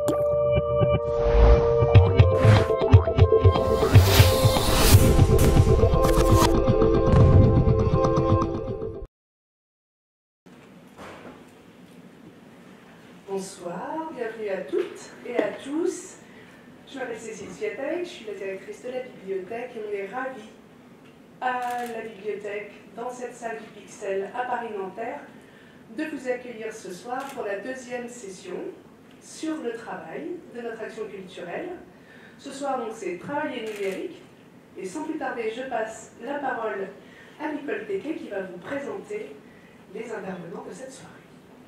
Bonsoir, bienvenue à toutes et à tous. Je m'appelle Cécile Swiatek, je suis la directrice de la bibliothèque et on est ravis à la bibliothèque, dans cette salle du Pixel à Paris-Nanterre, de vous accueillir ce soir pour la deuxième session sur le travail de notre action culturelle. Ce soir, donc, c'est travail et numérique. Et sans plus tarder, je passe la parole à Nicole Tequet qui va vous présenter les intervenants de cette soirée.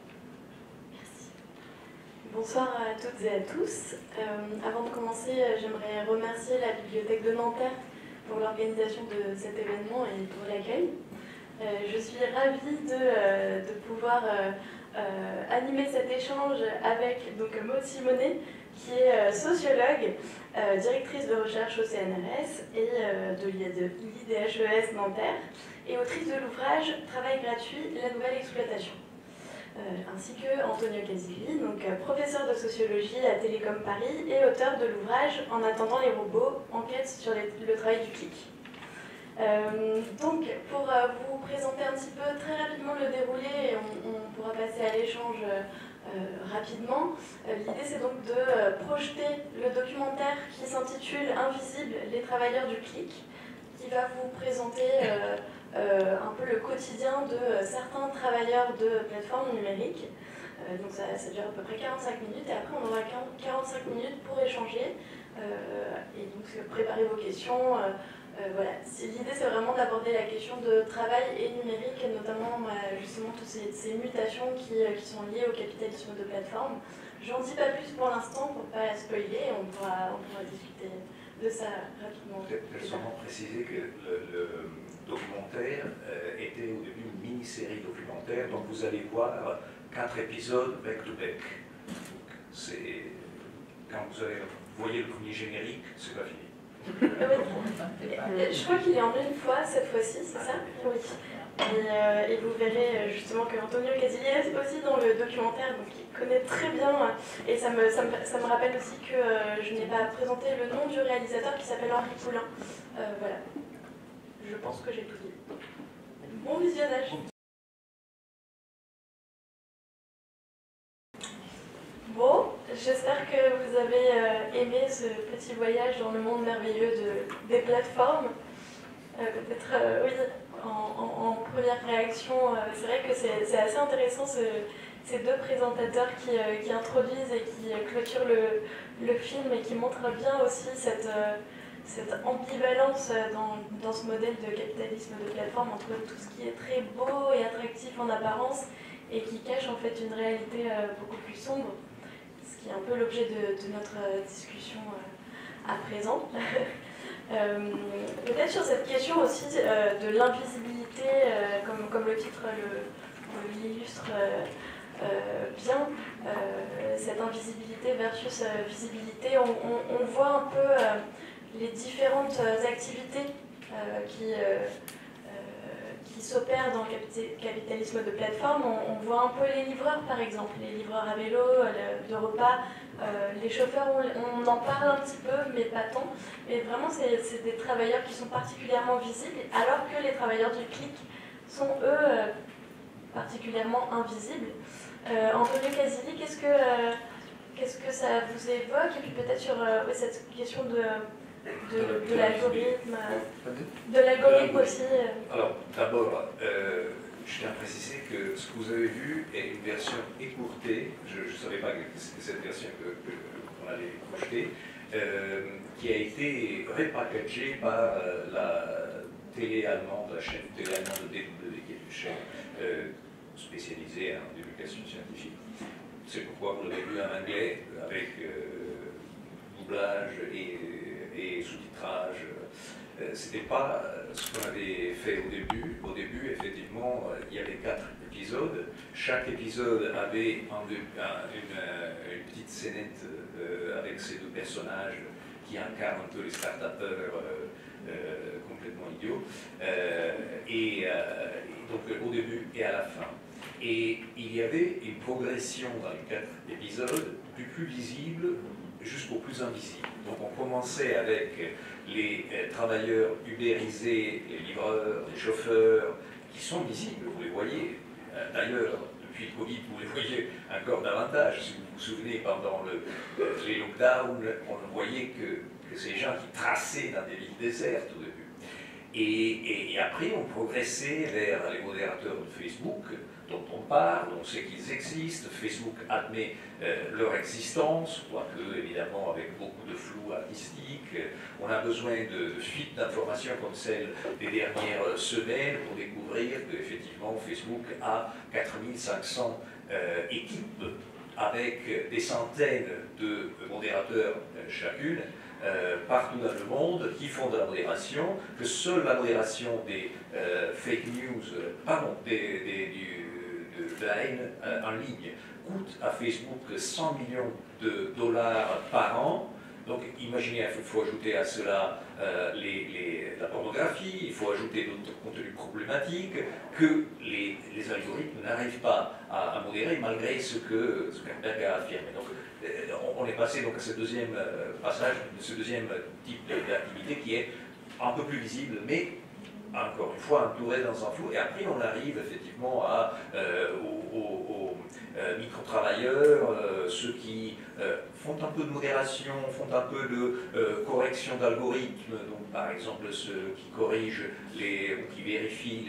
Bonsoir à toutes et à tous. Avant de commencer, j'aimerais remercier la Bibliothèque de Nanterre pour l'organisation de cet événement et pour l'accueil. Je suis ravie de pouvoir animer cet échange avec Maude Simonet, qui est sociologue, directrice de recherche au CNRS et de l'IDHES Nanterre, et autrice de l'ouvrage « Travail gratuit, la nouvelle exploitation ». Ainsi que Antonio Casilli, professeur de sociologie à Télécom Paris et auteur de l'ouvrage « En attendant les robots, enquête sur le travail du clic ». Donc, pour vous présenter un petit peu très rapidement le déroulé, et on pourra passer à l'échange rapidement. L'idée, c'est donc de projeter le documentaire qui s'intitule « Invisibles, les travailleurs du clic », qui va vous présenter un peu le quotidien de certains travailleurs de plateformes numériques. Donc ça dure à peu près 45 minutes et après on aura 45 minutes pour échanger et donc préparer vos questions. Voilà. L'idée, c'est vraiment d'aborder la question de travail et numérique, et notamment justement toutes ces mutations qui sont liées au capitalisme de plateforme. J'en dis pas plus pour l'instant pour ne pas spoiler, on pourra discuter de ça rapidement. Peut-être seulement préciser que le documentaire était au début une mini-série documentaire, donc vous allez voir 4 épisodes back-to-back. Quand vous voyez le premier générique, c'est pas fini. Je crois qu'il est en une fois cette fois-ci, c'est ça? Oui. Et vous verrez justement que Antonio Casilli est aussi dans le documentaire, donc il connaît très bien. Et ça me rappelle aussi que je n'ai pas présenté le nom du réalisateur qui s'appelle Henri Poulain. Voilà. Je pense que j'ai tout dit. Bon visionnage. Bon, j'espère que vous avez aimé ce petit voyage dans le monde merveilleux des plateformes. Peut-être, oui, en première réaction, c'est vrai que c'est assez intéressant ces deux présentateurs qui introduisent et qui clôturent le film et qui montrent bien aussi cette ambivalence dans ce modèle de capitalisme de plateforme entre tout ce qui est très beau et attractif en apparence et qui cache en fait une réalité beaucoup plus sombre, ce qui est un peu l'objet de notre discussion à présent. Peut-être sur cette question aussi de l'invisibilité, comme le titre l'illustre bien, cette invisibilité versus visibilité, on voit un peu les différentes activités qui s'opèrent dans le capitalisme de plateforme. On voit un peu les livreurs, par exemple, les livreurs à vélo, de repas, les chauffeurs, on en parle un petit peu, mais pas tant. Mais vraiment, c'est des travailleurs qui sont particulièrement visibles, alors que les travailleurs du clic sont, eux, particulièrement invisibles. Antonio Casilli, qu'est-ce que ça vous évoque? Et puis peut-être sur cette question de l'algorithme aussi. Alors, d'abord, je tiens à préciser que ce que vous avez vu est une version écourtée. Je ne savais pas que c'était cette version qu'on allait projeter, qui a été repackagée par la télé allemande, la chaîne télé allemande de DW, qui est une chaîne spécialisée en divulgation scientifique. C'est pourquoi vous l'avez vu en anglais, avec doublage et sous-titrage. C'était pas ce qu'on avait fait au début. Au début, effectivement, il y avait 4 épisodes. Chaque épisode avait une petite scénette avec ces 2 personnages qui incarnent un peu les start-upers complètement idiots. Et donc au début et à la fin. Et il y avait une progression dans les 4 épisodes du plus visible jusqu'au plus invisible. Donc on commençait avec les travailleurs ubérisés, les livreurs, les chauffeurs, qui sont visibles, vous les voyez. D'ailleurs, depuis le Covid, vous les voyez encore davantage. Si vous vous souvenez, pendant les lockdowns, on voyait que ces gens qui traçaient dans des villes désertes au début. Et après, on progressait vers les modérateurs de Facebook, dont on parle, on sait qu'ils existent. Facebook admet leur existence, quoique évidemment avec beaucoup de flou artistique. On a besoin de fuites d'informations comme celle des dernières semaines pour découvrir qu'effectivement Facebook a 4500 équipes avec des centaines de modérateurs chacune. Partout dans le monde qui font de la modération, que seule la modération des fake news, de la haine en ligne coûte à Facebook 100 millions de dollars par an. Donc imaginez, il faut ajouter à cela la pornographie, il faut ajouter d'autres contenus problématiques que les algorithmes n'arrivent pas à modérer malgré ce qu'Arenberg a affirmé. Donc on est passé donc à ce deuxième passage, ce deuxième type d'activité qui est un peu plus visible, mais encore une fois entouré dans un flou. Et après on arrive effectivement aux micro-travailleurs, ceux qui font un peu de modération, font un peu de correction d'algorithmes, donc par exemple ceux qui corrigent ou qui vérifient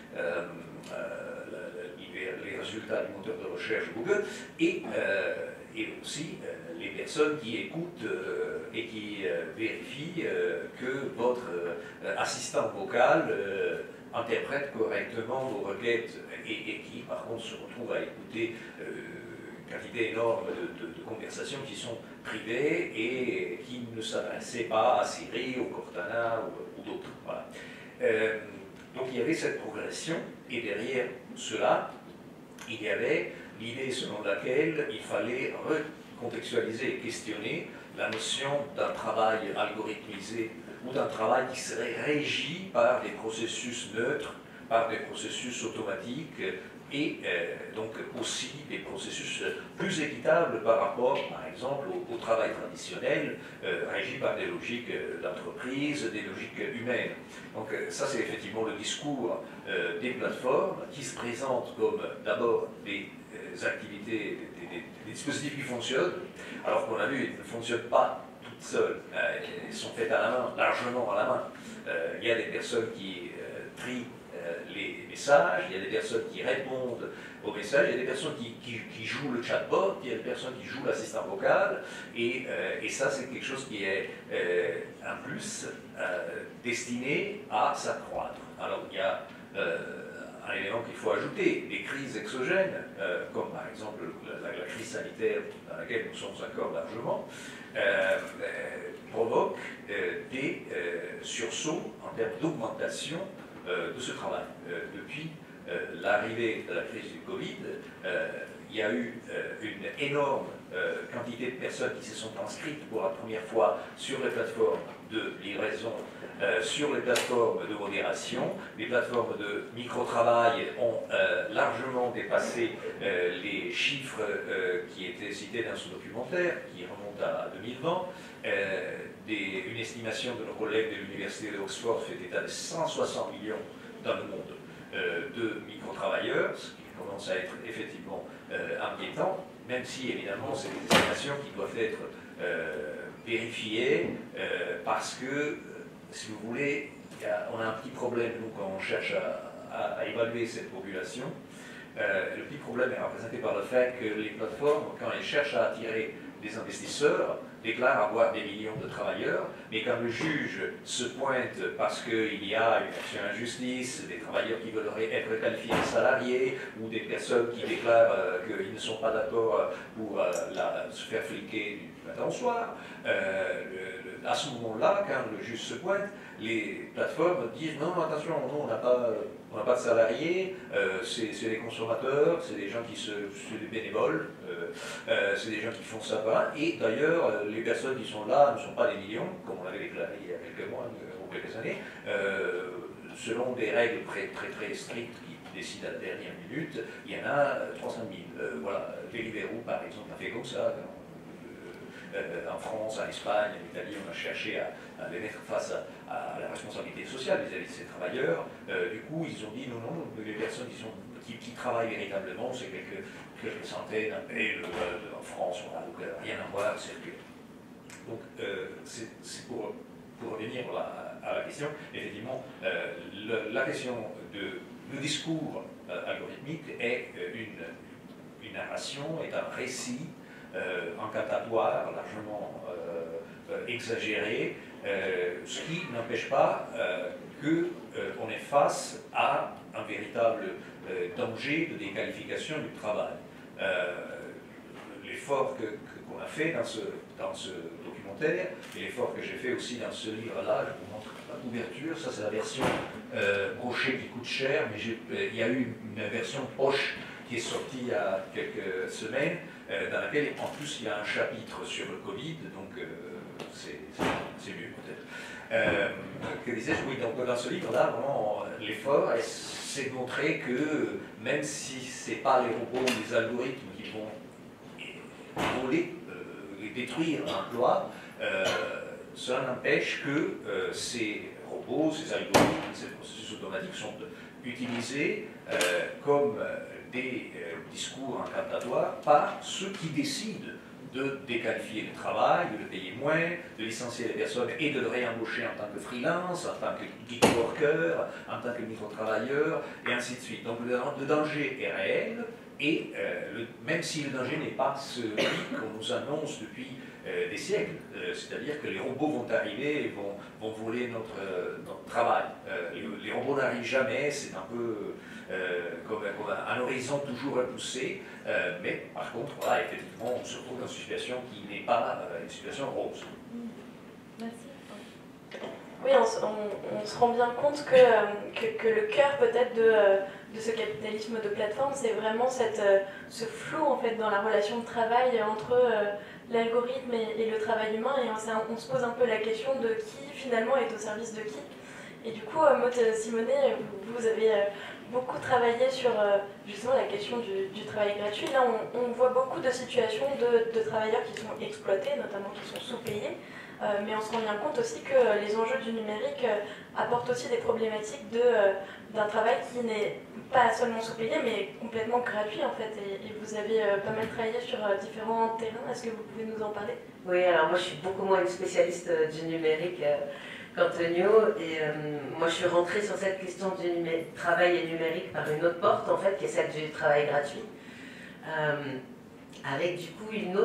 les résultats du moteur de recherche Google, et aussi les personnes qui écoutent et qui vérifient que votre assistant vocal interprète correctement vos requêtes et qui par contre se retrouvent à écouter une quantité énorme de conversations qui sont privées et qui ne s'adressaient pas à Siri, au Cortana ou d'autres. Voilà. Donc il y avait cette progression et derrière cela, il y avait l'idée selon laquelle il fallait recontextualiser et questionner la notion d'un travail algorithmisé ou d'un travail qui serait régi par des processus neutres, par des processus automatiques et donc aussi des processus plus équitables par rapport, par exemple, au travail traditionnel régi par des logiques d'entreprise, des logiques humaines. Donc ça, c'est effectivement le discours des plateformes qui se présentent comme d'abord des activités, des dispositifs qui fonctionnent, alors qu'on a vu, ils ne fonctionnent pas toutes seules, ils sont faits à la main, largement à la main. Il y a des personnes qui trient les messages, il y a des personnes qui répondent aux messages, il y a des personnes qui jouent le chatbot, il y a des personnes qui jouent l'assistant vocal, et ça c'est quelque chose qui est un plus destiné à s'accroître. Alors il y a un élément qu'il faut ajouter, des crises exogènes, comme par exemple la crise sanitaire dans laquelle nous sommes encore largement, provoquent des sursauts en termes d'augmentation de ce travail. Depuis l'arrivée de la crise du Covid, il y a eu une énorme quantité de personnes qui se sont inscrites pour la première fois sur les plateformes de livraison, sur les plateformes de modération. Les plateformes de micro-travail ont largement dépassé les chiffres qui étaient cités dans ce documentaire, qui remonte à 2020. Une estimation de nos collègues de l'université d'Oxford fait état de 160 millions dans le monde de micro-travailleurs, ce qui commence à être effectivement inquiétant, même si évidemment c'est des estimations qui doivent être vérifiées parce que, si vous voulez, on a un petit problème, nous, quand on cherche à évaluer cette population. Le petit problème est représenté par le fait que les plateformes, quand elles cherchent à attirer des investisseurs, déclarent avoir des millions de travailleurs, mais quand le juge se pointe parce qu'il y a une action en justice, des travailleurs qui veulent être qualifiés de salariés, ou des personnes qui déclarent qu'ils ne sont pas d'accord pour se faire fliquer du matin au soir, à ce moment-là, quand le juge se pointe, les plateformes disent non, attention, nous, on n'a pas de salariés, c'est des consommateurs, c'est des gens c'est des bénévoles, c'est des gens qui font ça par là. Et d'ailleurs, les personnes qui sont là ne sont pas des millions, comme on l'avait déclaré il y a quelques mois ou quelques années, selon des règles très strictes qui décident à la dernière minute, il y en a 300 000. Voilà, Deliveroo, par exemple, a fait comme ça. en France, en Espagne, en Italie, on a cherché à les mettre face à la responsabilité sociale vis-à-vis de ces travailleurs. Du coup, ils ont dit non, non, les personnes qui travaillent véritablement, c'est quelques centaines, et en France, on n'a rien à voir, c'est que. Donc, c'est pour revenir à la question, effectivement, la question le discours algorithmique est une narration, est un récit incantatoire, largement exagéré, ce qui n'empêche pas qu'on est face à un véritable danger de déqualification du travail. L'effort qu'on a fait dans ce documentaire, et l'effort que j'ai fait aussi dans ce livre-là, je vous montre la couverture, ça c'est la version brochet qui coûte cher, mais il y a eu une version poche qui est sortie il y a quelques semaines, dans laquelle en plus il y a un chapitre sur le Covid, donc c'est mieux peut-être. Que disais-je, oui, donc dans ce livre-là, vraiment, l'effort, c'est de montrer que même si ce n'est pas les robots ou les algorithmes qui vont voler, détruire l'emploi, cela n'empêche que ces robots, ces algorithmes, ces processus automatiques sont utilisés comme des discours incantatoires par ceux qui décident de déqualifier le travail, de le payer moins, de licencier les personnes et de le réembaucher en tant que freelance, en tant que gig worker, en tant que micro-travailleur, et ainsi de suite. Donc le danger est réel, et même si le danger n'est pas celui qu'on nous annonce depuis des siècles, c'est-à-dire que les robots vont arriver et vont voler notre travail. Les robots n'arrivent jamais, c'est un peu comme un horizon toujours repoussé, mais par contre, voilà, effectivement, on se retrouve dans une situation qui n'est pas une situation rose. Merci. Oui, on se rend bien compte que le cœur peut-être de ce capitalisme de plateforme, c'est vraiment ce flou en fait dans la relation de travail entre l'algorithme et le travail humain, et on se pose un peu la question de qui finalement est au service de qui. Et du coup, Maud Simonet, vous avez beaucoup travaillé sur justement la question du travail gratuit. Là, on voit beaucoup de situations de travailleurs qui sont exploités, notamment qui sont sous-payés. Mais on se rend bien compte aussi que les enjeux du numérique apportent aussi des problématiques d'un travail qui n'est pas seulement sous-payé, mais complètement gratuit en fait. Et vous avez pas mal travaillé sur différents terrains. Est-ce que vous pouvez nous en parler? Oui, alors moi je suis beaucoup moins une spécialiste du numérique qu'Antonio, et moi je suis rentrée sur cette question du travail et numérique par une autre porte en fait, qui est celle du travail gratuit, avec du coup une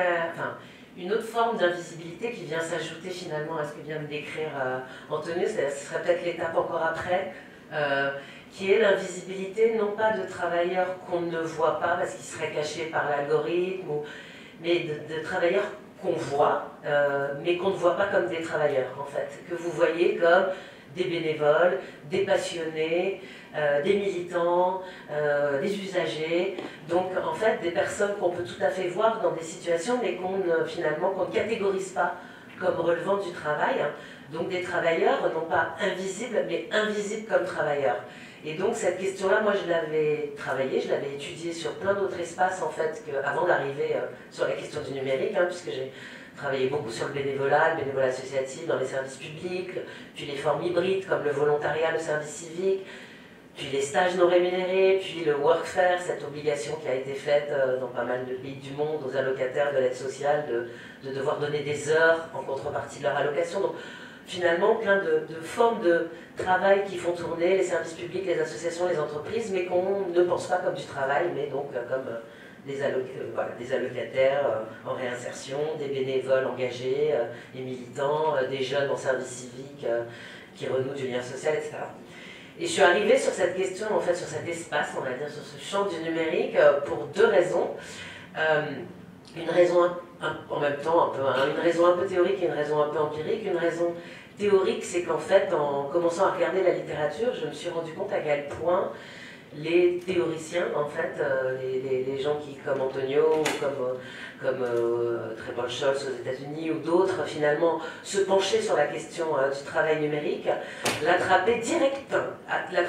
autre forme d'invisibilité qui vient s'ajouter finalement à ce que vient de décrire Antonio. Ce serait peut-être l'étape encore après, qui est l'invisibilité non pas de travailleurs qu'on ne voit pas parce qu'ils seraient cachés par l'algorithme, mais de travailleurs qu'on voit, mais qu'on ne voit pas comme des travailleurs en fait, que vous voyez comme des bénévoles, des passionnés, des militants, des usagers, donc en fait des personnes qu'on peut tout à fait voir dans des situations mais qu'on ne catégorise pas comme relevant du travail, donc des travailleurs non pas invisibles mais invisibles comme travailleurs. Et donc cette question-là, moi je l'avais travaillée, je l'avais étudiée sur plein d'autres espaces en fait, avant d'arriver sur la question du numérique, puisque j'ai travaillé beaucoup sur le bénévolat associatif dans les services publics, puis les formes hybrides comme le volontariat, le service civique, puis les stages non rémunérés, puis le workfare, cette obligation qui a été faite dans pas mal de pays du monde aux allocataires de l'aide sociale de devoir donner des heures en contrepartie de leur allocation. Donc, finalement, plein de formes de travail qui font tourner les services publics, les associations, les entreprises, mais qu'on ne pense pas comme du travail, mais donc comme des allocataires en réinsertion, des bénévoles engagés, des militants, des jeunes en service civique qui renouent du lien social, etc. Et je suis arrivée sur cette question, en fait, sur cet espace, on va dire, sur ce champ du numérique, pour deux raisons. Une raison en même temps, une raison un peu théorique et une raison un peu empirique. Une raison théorique, c'est qu'en fait, en commençant à regarder la littérature, je me suis rendu compte à quel point les théoriciens, en fait, les gens qui, comme Antonio ou comme Trebol Scholz aux États-Unis ou d'autres, finalement, se penchaient sur la question du travail numérique, l'attrapaient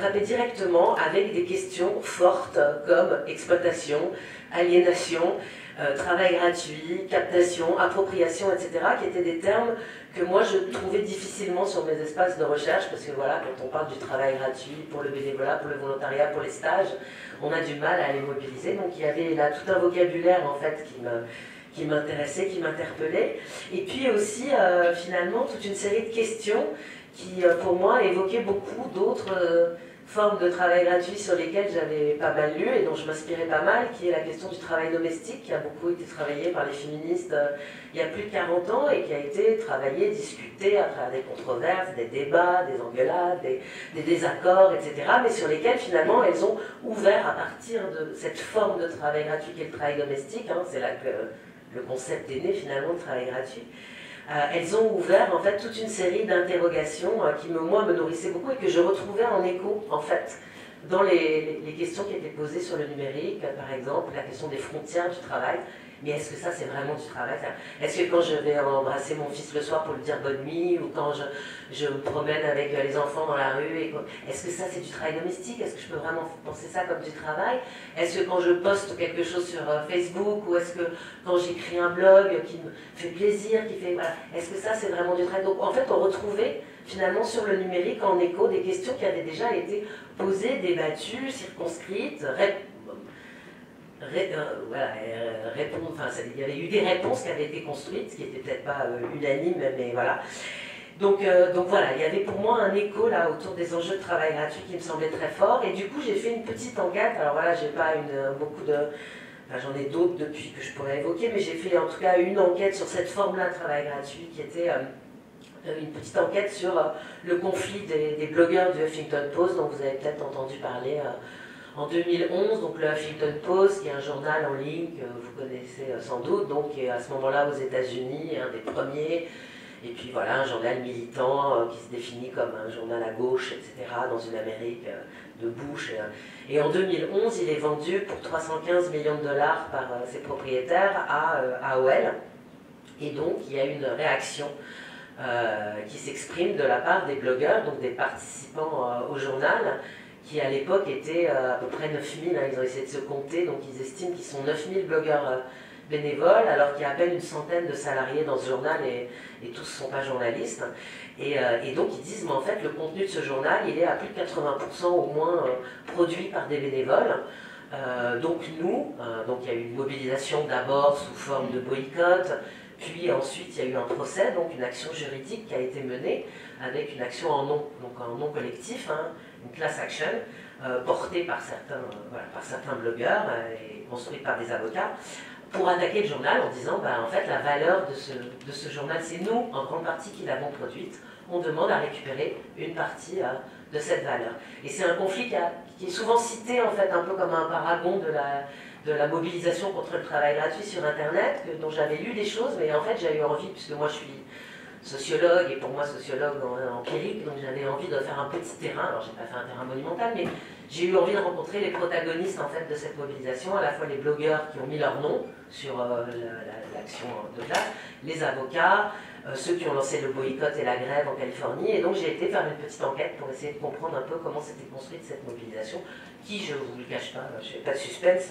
directement avec des questions fortes comme exploitation, aliénation, travail gratuit, captation, appropriation, etc., qui étaient des termes que moi je trouvais difficilement sur mes espaces de recherche, parce que voilà, quand on parle du travail gratuit pour le bénévolat, pour le volontariat, pour les stages, on a du mal à les mobiliser. Donc il y avait là tout un vocabulaire en fait qui m'intéressait, qui m'interpellait. Et puis aussi finalement toute une série de questions qui pour moi évoquaient beaucoup d'autres formes de travail gratuit sur lesquelles j'avais pas mal lu et dont je m'inspirais pas mal, qui est la question du travail domestique, qui a beaucoup été travaillé par les féministes il y a plus de 40 ans et qui a été travaillé, discuté à travers des controverses, des débats, des engueulades, des désaccords, etc., mais sur lesquels finalement elles ont ouvert à partir de cette forme de travail gratuit qui est le travail domestique, hein, c'est là que le concept est né finalement de travail gratuit. Elles ont ouvert en fait toute une série d'interrogations qui moi me nourrissaient beaucoup et que je retrouvais en écho en fait dans les questions qui étaient posées sur le numérique, par exemple la question des frontières du travail. Mais est-ce que ça c'est vraiment du travail? Est-ce que quand je vais embrasser mon fils le soir pour lui dire bonne nuit, ou quand je me promène avec les enfants dans la rue, est-ce que ça c'est du travail domestique? Est-ce que je peux vraiment penser ça comme du travail? Est-ce que quand je poste quelque chose sur Facebook, ou est-ce que quand j'écris un blog qui me fait plaisir, voilà, est-ce que ça c'est vraiment du travail? Donc en fait on retrouvait finalement sur le numérique en écho des questions qui avaient déjà été posées, débattues, circonscrites, il y avait eu des réponses qui avaient été construites, qui n'étaient peut-être pas unanimes, mais voilà. Donc voilà, il y avait pour moi un écho là autour des enjeux de travail gratuit qui me semblait très fort, et du coup j'ai fait une petite enquête. Alors voilà, j'ai pas beaucoup de... Enfin, j'en ai d'autres depuis que je pourrais évoquer, mais j'ai fait en tout cas une enquête sur cette forme-là de travail gratuit qui était une petite enquête sur le conflit des blogueurs du Huffington Post, dont vous avez peut-être entendu parler en 2011, donc le Huffington Post, qui est un journal en ligne que vous connaissez sans doute, donc qui est à ce moment-là aux États-Unis, un des premiers, et puis voilà, un journal militant qui se définit comme un journal à gauche, etc., dans une Amérique de Bush. Et en 2011, il est vendu pour 315 millions de dollars par ses propriétaires à AOL, et donc il y a une réaction qui s'exprime de la part des blogueurs, donc des participants au journal, qui à l'époque étaient à peu près 9000, hein, ils ont essayé de se compter, donc ils estiment qu'ils sont 9000 blogueurs bénévoles, alors qu'il y a à peine une centaine de salariés dans ce journal et tous ne sont pas journalistes. Et donc ils disent, mais en fait le contenu de ce journal, il est à plus de 80% au moins produit par des bénévoles. Donc nous, donc il y a eu une mobilisation d'abord sous forme de boycott, puis ensuite il y a eu un procès, donc une action juridique qui a été menée avec une action en non collectif, hein, une class action, portée par certains blogueurs et construite par des avocats, pour attaquer le journal en disant, en fait la valeur de ce journal, c'est nous en grande partie qui l'avons produite, on demande à récupérer une partie de cette valeur. Et c'est un conflit qui est souvent cité en fait un peu comme un paragon de la mobilisation contre le travail gratuit sur Internet, dont j'avais lu des choses, mais en fait j'ai eu envie, puisque moi je suis sociologue, et pour moi sociologue empirique, donc j'avais envie de faire un petit terrain, alors j'ai pas fait un terrain monumental, mais j'ai eu envie de rencontrer les protagonistes en fait de cette mobilisation, à la fois les blogueurs qui ont mis leur nom sur l'action de classe, les avocats, ceux qui ont lancé le boycott et la grève en Californie, et donc j'ai été faire une petite enquête pour essayer de comprendre un peu comment s'était construite cette mobilisation, qui, je ne vous le cache pas, je n'ai pas de suspense,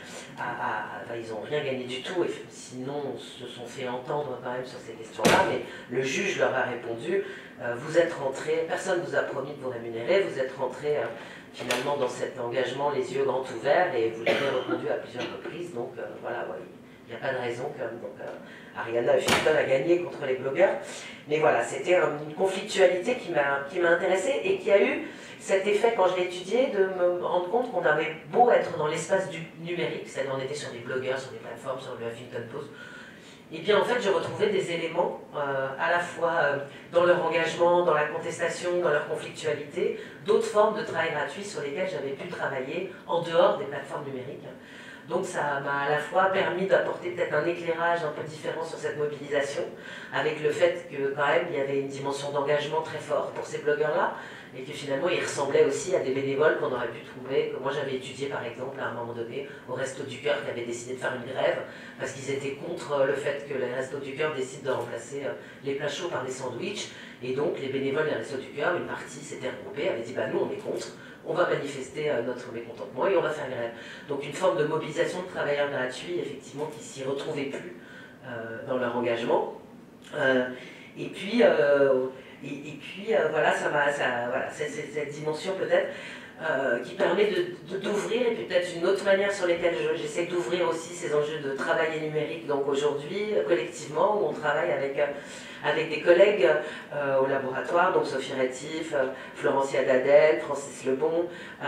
ils n'ont rien gagné du tout, et sinon se sont fait entendre quand même sur ces questions-là, mais le juge leur a répondu, vous êtes rentrés, personne ne vous a promis de vous rémunérer, vous êtes rentrés finalement dans cet engagement les yeux grands ouverts, et vous l'avez répondu à plusieurs reprises, donc voilà, ouais, il n'y a pas de raison que Arianna Huffington a gagné contre les blogueurs. Mais voilà, c'était une conflictualité qui m'a intéressée et qui a eu cet effet, quand je l'ai étudié, de me rendre compte qu'on avait beau être dans l'espace du numérique, c'est-à-dire on était sur des blogueurs, sur des plateformes, sur le Huffington Post, et bien en fait je retrouvais des éléments à la fois dans leur engagement, dans la contestation, dans leur conflictualité, d'autres formes de travail gratuit sur lesquelles j'avais pu travailler en dehors des plateformes numériques. Donc ça m'a à la fois permis d'apporter peut-être un éclairage un peu différent sur cette mobilisation, avec le fait que quand même il y avait une dimension d'engagement très forte pour ces blogueurs-là, et que finalement ils ressemblaient aussi à des bénévoles qu'on aurait pu trouver, que moi j'avais étudié par exemple à un moment donné au Resto du Cœur qui avait décidé de faire une grève, parce qu'ils étaient contre le fait que les Restos du Cœur décident de remplacer les plats chauds par des sandwichs, et donc les bénévoles des Restos du Cœur, une partie s'était regroupée, avait dit nous on est contre, on va manifester notre mécontentement et on va faire grève. Donc une forme de mobilisation de travailleurs gratuits, effectivement, qui s'y retrouvaient plus dans leur engagement. Et puis, voilà, voilà, c'est cette dimension peut-être qui permet d'ouvrir, et puis peut-être une autre manière sur laquelle j'essaie d'ouvrir aussi ces enjeux de travail et numérique, donc aujourd'hui, collectivement, où on travaille avec des collègues au laboratoire, donc Sophie Rétif, Florencia Dadel, Francis Lebon,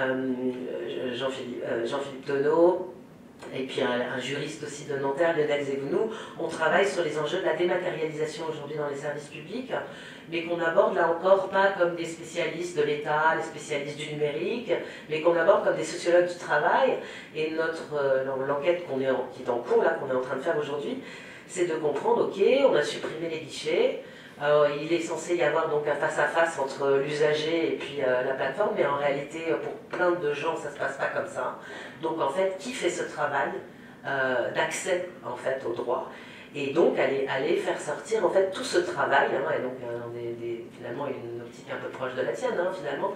Jean-Philippe Tonneau, et puis un juriste aussi de Nanterre, Lionel Zevounou. On travaille sur les enjeux de la dématérialisation aujourd'hui dans les services publics, mais qu'on aborde là encore pas comme des spécialistes de l'État, les spécialistes du numérique, mais qu'on aborde comme des sociologues du travail. Et l'enquête qui est en cours, là, qu'on est en train de faire aujourd'hui, c'est de comprendre, ok, on a supprimé les guichets, il est censé y avoir donc un face-à-face entre l'usager et puis la plateforme, mais en réalité, pour plein de gens, ça ne se passe pas comme ça. Donc en fait, qui fait ce travail d'accès en fait au droit? Et donc aller faire sortir en fait tout ce travail, hein, et donc finalement une optique un peu proche de la tienne, hein, finalement,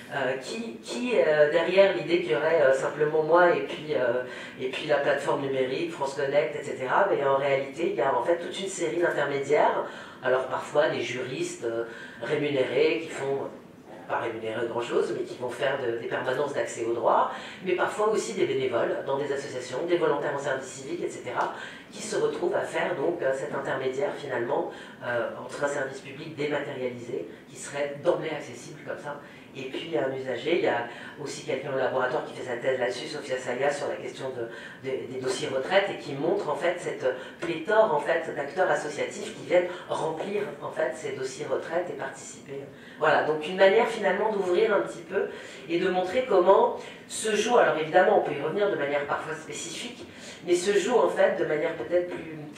derrière l'idée qu'il y aurait simplement moi et puis la plateforme numérique, France Connect, etc. Mais en réalité, il y a en fait toute une série d'intermédiaires. Alors parfois des juristes rémunérés qui font, pas rémunérés grand-chose, mais qui vont faire des permanences d'accès au droit, mais parfois aussi des bénévoles dans des associations, des volontaires en service civique, etc., qui se retrouvent à faire donc cet intermédiaire finalement entre un service public dématérialisé qui serait d'emblée accessible comme ça, et puis un usager. Il y a aussi quelqu'un au laboratoire qui fait sa thèse là-dessus, Sophia Saya, sur la question des dossiers retraite, et qui montre en fait cette pléthore en fait, d'acteurs associatifs qui viennent remplir en fait ces dossiers retraite et participer. Voilà, donc une manière finalement d'ouvrir un petit peu et de montrer comment se joue, alors évidemment on peut y revenir de manière parfois spécifique, mais se joue en fait de manière peut-être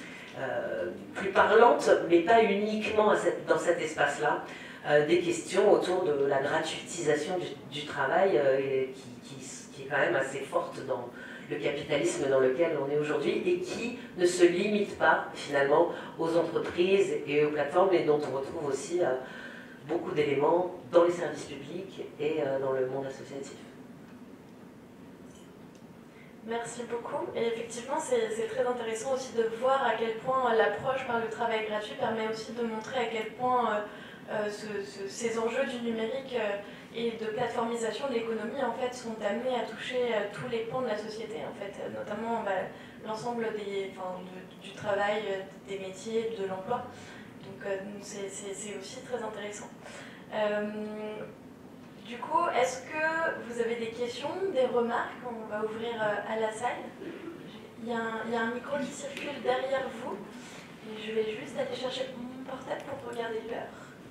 plus parlante, mais pas uniquement dans cet espace-là, des questions autour de la gratuitisation du travail qui est quand même assez forte dans le capitalisme dans lequel on est aujourd'hui et qui ne se limite pas finalement aux entreprises et aux plateformes, et dont on retrouve aussi beaucoup d'éléments dans les services publics et dans le monde associatif. Merci beaucoup. Et effectivement, c'est très intéressant aussi de voir à quel point l'approche par le travail gratuit permet aussi de montrer à quel point ces enjeux du numérique et de plateformisation de l'économie en fait sont amenés à toucher tous les pans de la société, en fait, notamment l'ensemble du travail, des métiers, de l'emploi. Donc c'est aussi très intéressant. Du coup, est-ce que vous avez des questions, des remarques? On va ouvrir à la salle. Il y a un micro qui circule derrière vous. Et je vais juste aller chercher mon portable pour regarder l'heure.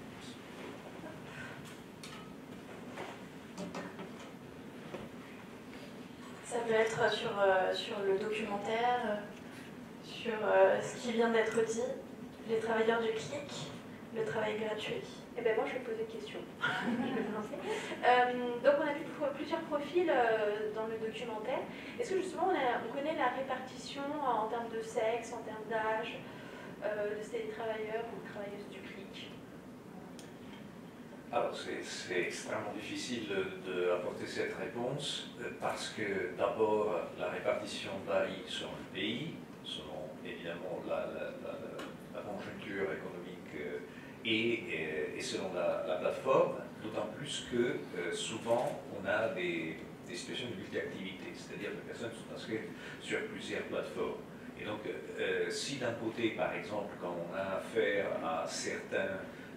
Ça peut être sur le documentaire, sur ce qui vient d'être dit, les travailleurs du clic, le travail gratuit. Eh bien, moi, je vais poser une question. Je vais me lancer. Donc, on a vu plusieurs profils dans le documentaire. Est-ce que justement, on connaît la répartition en termes de sexe, en termes d'âge, de ces travailleurs ou travailleuses du clic? Alors, c'est extrêmement difficile d'apporter cette réponse parce que d'abord, la répartition varie selon le pays, selon évidemment la conjoncture économique et selon la plateforme, d'autant plus que souvent on a des situations de multi-activité, c'est-à-dire que les personnes sont inscrites sur plusieurs plateformes. Et donc, si d'un côté, par exemple, quand on a affaire à un certain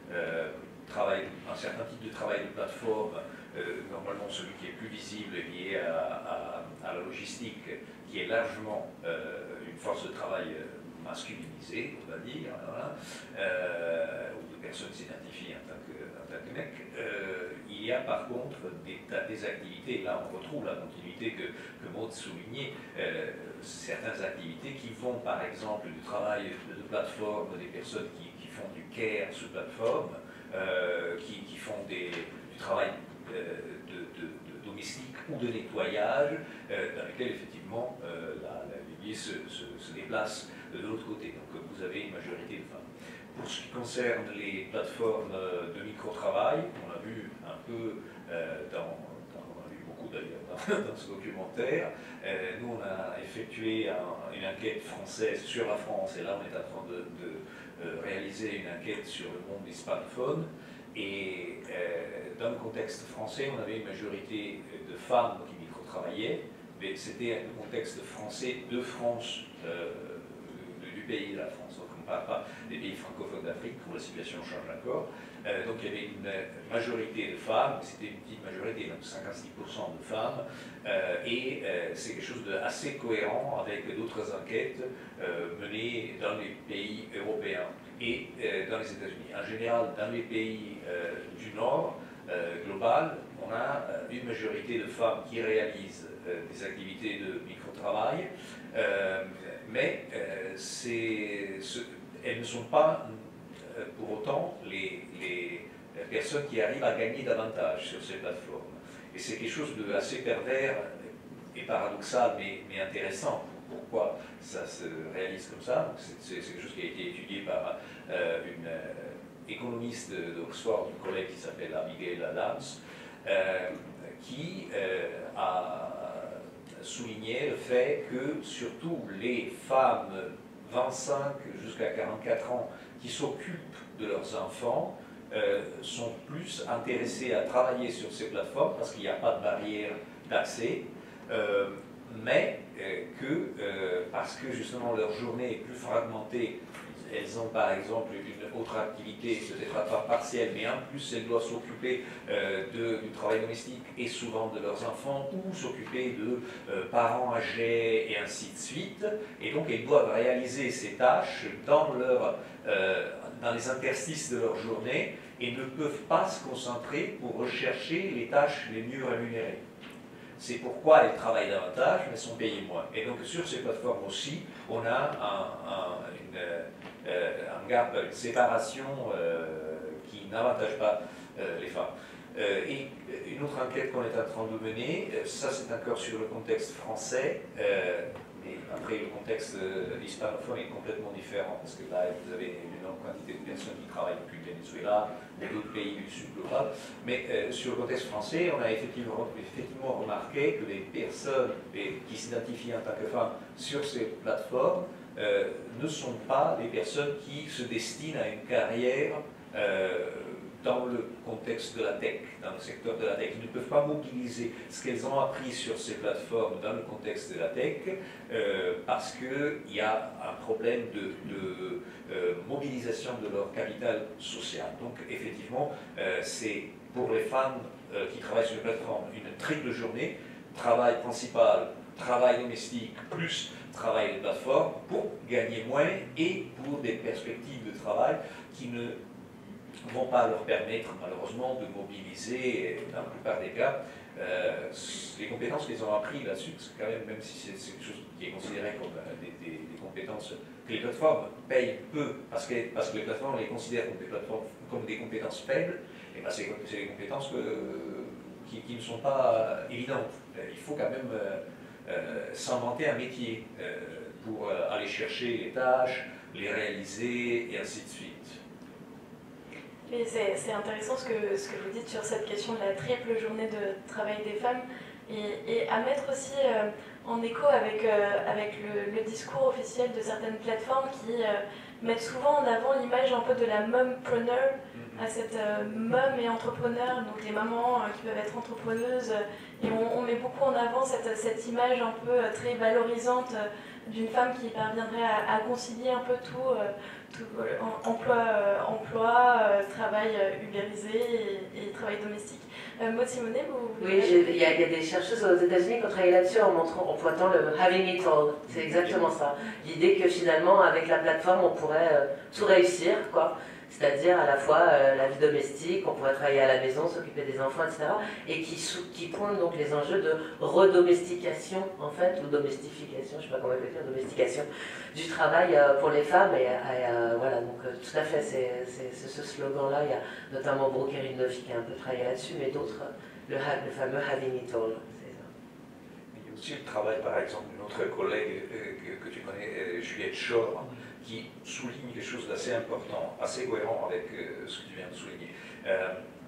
type de travail de plateforme, normalement celui qui est plus visible est lié à la logistique, qui est largement une force de travail masculinisée, on va dire, voilà, où les personnes s'identifient en tant que mec. Il y a par contre des activités, là on retrouve la continuité que Maud soulignait, certaines activités qui vont par exemple du travail de plateforme, des personnes qui font du care sous plateforme, qui font du travail de domestique ou de nettoyage, dans lesquels effectivement la lignée se déplace de l'autre côté. Donc vous avez une majorité de femmes. Pour ce qui concerne les plateformes de micro-travail, on l'a vu un peu dans d'ailleurs dans ce documentaire. Nous, on a effectué une enquête française sur la France, et là, on est en train de réaliser une enquête sur le monde des smartphones. Et dans le contexte français, on avait une majorité de femmes qui micro-travaillaient, mais c'était un contexte français de France, du pays de la France. Donc on ne parle pas des pays francophones d'Afrique, où la situation change encore. Donc il y avait une majorité de femmes, c'était une petite majorité, donc 56% de femmes, et c'est quelque chose d'assez cohérent avec d'autres enquêtes menées dans les pays européens et dans les États-Unis. En général, dans les pays du Nord, global, on a une majorité de femmes qui réalisent des activités de micro-travail, mais elles ne sont pas pour autant les personnes qui arrivent à gagner davantage sur ces plateformes. Et c'est quelque chose d'assez pervers et paradoxal, mais intéressant. Pourquoi ça se réalise comme ça? C'est quelque chose qui a été étudié par une économiste d'Oxford, une collègue qui s'appelle Abigail Adams, qui a souligné le fait que surtout les femmes 25 jusqu'à 44 ans qui s'occupent de leurs enfants sont plus intéressées à travailler sur ces plateformes parce qu'il n'y a pas de barrière d'accès, mais parce que justement leur journée est plus fragmentée. Elles ont par exemple une autre activité, peut-être à part partielle, mais en plus elles doivent s'occuper du travail domestique et souvent de leurs enfants, ou s'occuper de parents âgés et ainsi de suite. Et donc elles doivent réaliser ces tâches dans les interstices de leur journée et ne peuvent pas se concentrer pour rechercher les tâches les mieux rémunérées. C'est pourquoi elles travaillent davantage, mais sont payées moins. Et donc sur ces plateformes aussi, on a un gap, une séparation qui n'avantage pas les femmes. Et une autre enquête qu'on est en train de mener, ça c'est encore sur le contexte français, mais après le contexte hispanophone est complètement différent, parce que là vous avez une énorme quantité de personnes qui travaillent depuis le Venezuela ou d'autres pays du sud global. Mais sur le contexte français, on a effectivement remarqué que les personnes qui s'identifient en tant que femmes sur ces plateformes ne sont pas des personnes qui se destinent à une carrière dans le contexte de la tech, dans le secteur de la tech. Ils ne peuvent pas mobiliser ce qu'elles ont appris sur ces plateformes dans le contexte de la tech parce qu'il y a un problème de mobilisation de leur capital social. Donc effectivement, c'est pour les femmes qui travaillent sur les plateformes une triple journée, travail principal, travail domestique, plus travail de plateforme, pour gagner moins et pour des perspectives de travail qui ne vont pas leur permettre malheureusement de mobiliser, dans la plupart des cas, les compétences qu'ils ont apprises là-dessus, parce que quand même si c'est quelque chose qui est considéré comme des compétences que les plateformes payent peu, parce que les plateformes les considèrent comme des compétences faibles, et ben c'est des compétences qui ne sont pas évidentes. Il faut quand même s'inventer un métier pour aller chercher les tâches, les réaliser et ainsi de suite. Mais c'est intéressant ce que vous dites sur cette question de la triple journée de travail des femmes et à mettre aussi en écho avec le discours officiel de certaines plateformes qui mettent souvent en avant l'image un peu de la mompreneur, à cette mom et entrepreneur, donc les mamans qui peuvent être entrepreneuses, et on met beaucoup en avant cette image un peu très valorisante d'une femme qui parviendrait à concilier un peu tout emploi, travail ubérisé et travail domestique. Maud Simonet, vous... Oui, il y a des chercheuses aux États-Unis qui ont travaillé là-dessus en pointant le having it all. C'est exactement ça. L'idée que finalement, avec la plateforme, on pourrait tout réussir, quoi. C'est-à-dire à la fois la vie domestique, on pourrait travailler à la maison, s'occuper des enfants, etc. Et qui pointent donc les enjeux de redomestication, en fait, ou domestification, je ne sais pas comment on peut dire, domestication du travail pour les femmes. Et voilà, donc tout à fait, c'est ce slogan-là. Il y a notamment Brooke Erinovi qui a un peu travaillé là-dessus, mais d'autres, le fameux having it all. Il y a aussi le travail, par exemple, d'une autre collègue que tu connais, Juliette Schor, qui souligne quelque chose d'assez important, assez cohérent avec ce que tu viens de souligner.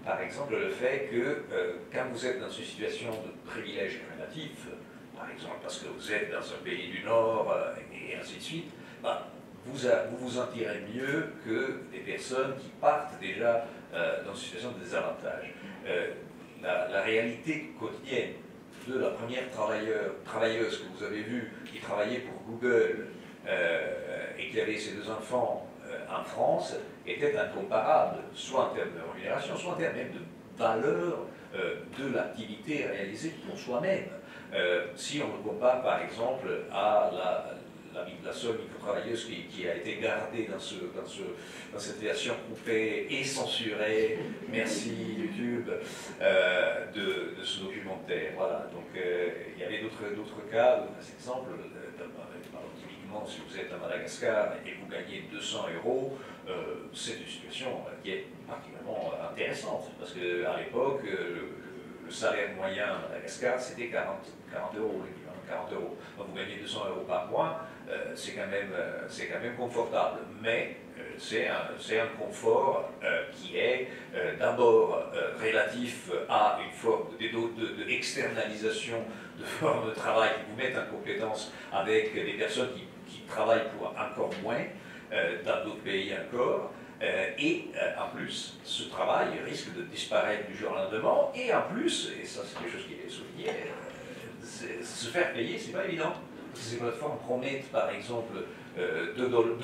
par exemple, le fait que quand vous êtes dans une situation de privilège relatif, par exemple parce que vous êtes dans un pays du Nord et ainsi de suite, bah, vous vous en tirez mieux que des personnes qui partent déjà dans une situation de désavantage. La réalité quotidienne de la première travailleuse que vous avez vue qui travaillait pour Google et qui avait ses 2 enfants en France était incomparable, soit en termes de rémunération, soit en termes même de valeur de l'activité réalisée pour soi-même. Si on le compare par exemple à la seule micro-travailleuse qui a été gardée dans cette version coupée et censurée, merci YouTube, de ce documentaire. Voilà. Donc il y avait d'autres cas, d'autres exemples. Typiquement, si vous êtes à Madagascar et vous gagnez 200 €, c'est une situation qui est particulièrement intéressante, parce qu'à l'époque, le salaire moyen à Madagascar, c'était 40 €, l'équivalent de 40 €. Donc vous gagnez 200 € par mois, c'est quand même confortable, mais c'est un confort qui est d'abord relatif à une forme d'externalisation de forme de travail qui vous met en compétence avec des personnes qui travaillent pour encore moins, dans d'autres pays encore. Et en plus, ce travail risque de disparaître du jour au lendemain, et en plus, et ça c'est quelque chose qui est souligné, se faire payer, c'est pas évident. Parce que ces plateformes promettent par exemple 2 €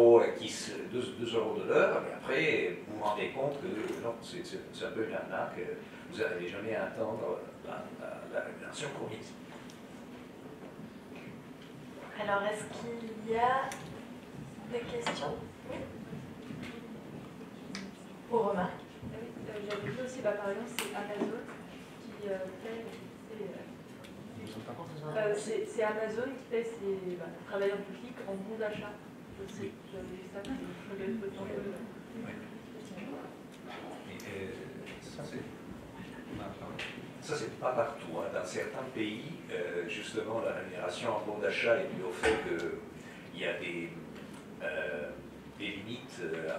de l'heure, mais après vous vous rendez compte que non, c'est un peu une arnaque, vous n'arrivez jamais à atteindre la rémunération promise. Alors, est-ce qu'il y a des questions? Oui. Ou remarques? J'avais vu aussi, par exemple, c'est Amazon qui paie c'est Amazon qui paie ses travailleurs publics en bon d'achat. J'avais vu ça, je regarde peu de temps. Ça, c'est pas partout. Hein. Dans certains pays, justement, la rémunération en bon d'achat est due au fait qu'il y a des limites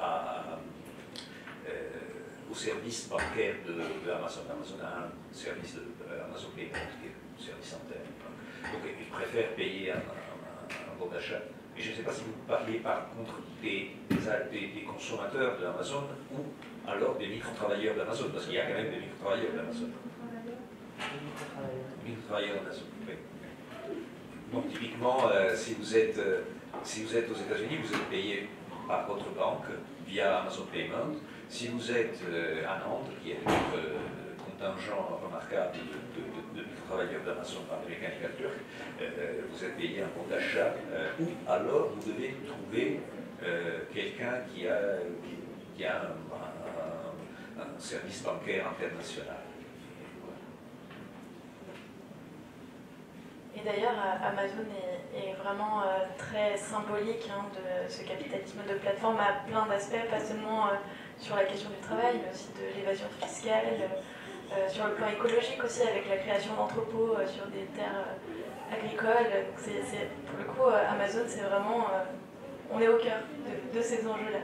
au service bancaire de Amazon. Amazon a un service de Amazon Pay, qui est un service interne. Donc, ils préfèrent payer un bon d'achat. Et je ne sais pas si vous parliez par contre des consommateurs de Amazon ou alors des micro-travailleurs d'Amazon, parce qu'il y a quand même des micro-travailleurs d'Amazon. Micro-travailleurs d'Amazon, oui. Donc typiquement, si vous êtes aux États-Unis, vous êtes payé par votre banque via Amazon Payment. Si vous êtes à Nantes, qui est notre contingent remarquable de micro-travailleurs d'Amazon par les mécaniciens turcs, vous êtes payé un compte d'achat, ou alors vous devez trouver quelqu'un qui a un service bancaire international. Et d'ailleurs, Amazon est vraiment très symbolique de ce capitalisme de plateforme à plein d'aspects, pas seulement sur la question du travail, mais aussi de l'évasion fiscale, sur le plan écologique aussi, avec la création d'entrepôts sur des terres agricoles. Pour le coup, Amazon, c'est vraiment... on est au cœur de ces enjeux-là.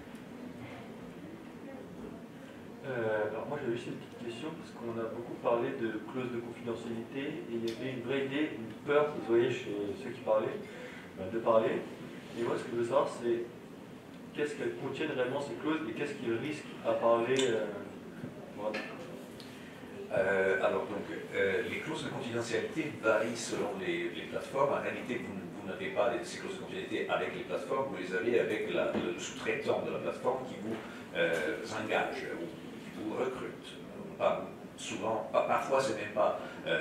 Alors moi j'avais juste une petite question parce qu'on a beaucoup parlé de clause de confidentialité et il y avait une vraie idée, une peur que vous voyez chez ceux qui parlaient, de parler. Et moi ce que je veux savoir c'est qu'est-ce qu'elles contiennent réellement ces clauses et qu'est-ce qu'ils risquent à parler voilà. Alors donc les clauses de confidentialité varient selon les plateformes. En réalité vous n'avez pas ces clauses de confidentialité avec les plateformes, vous les avez avec le sous-traitant de la plateforme qui vous engage ou vous recrute. Souvent, parfois c'est même pas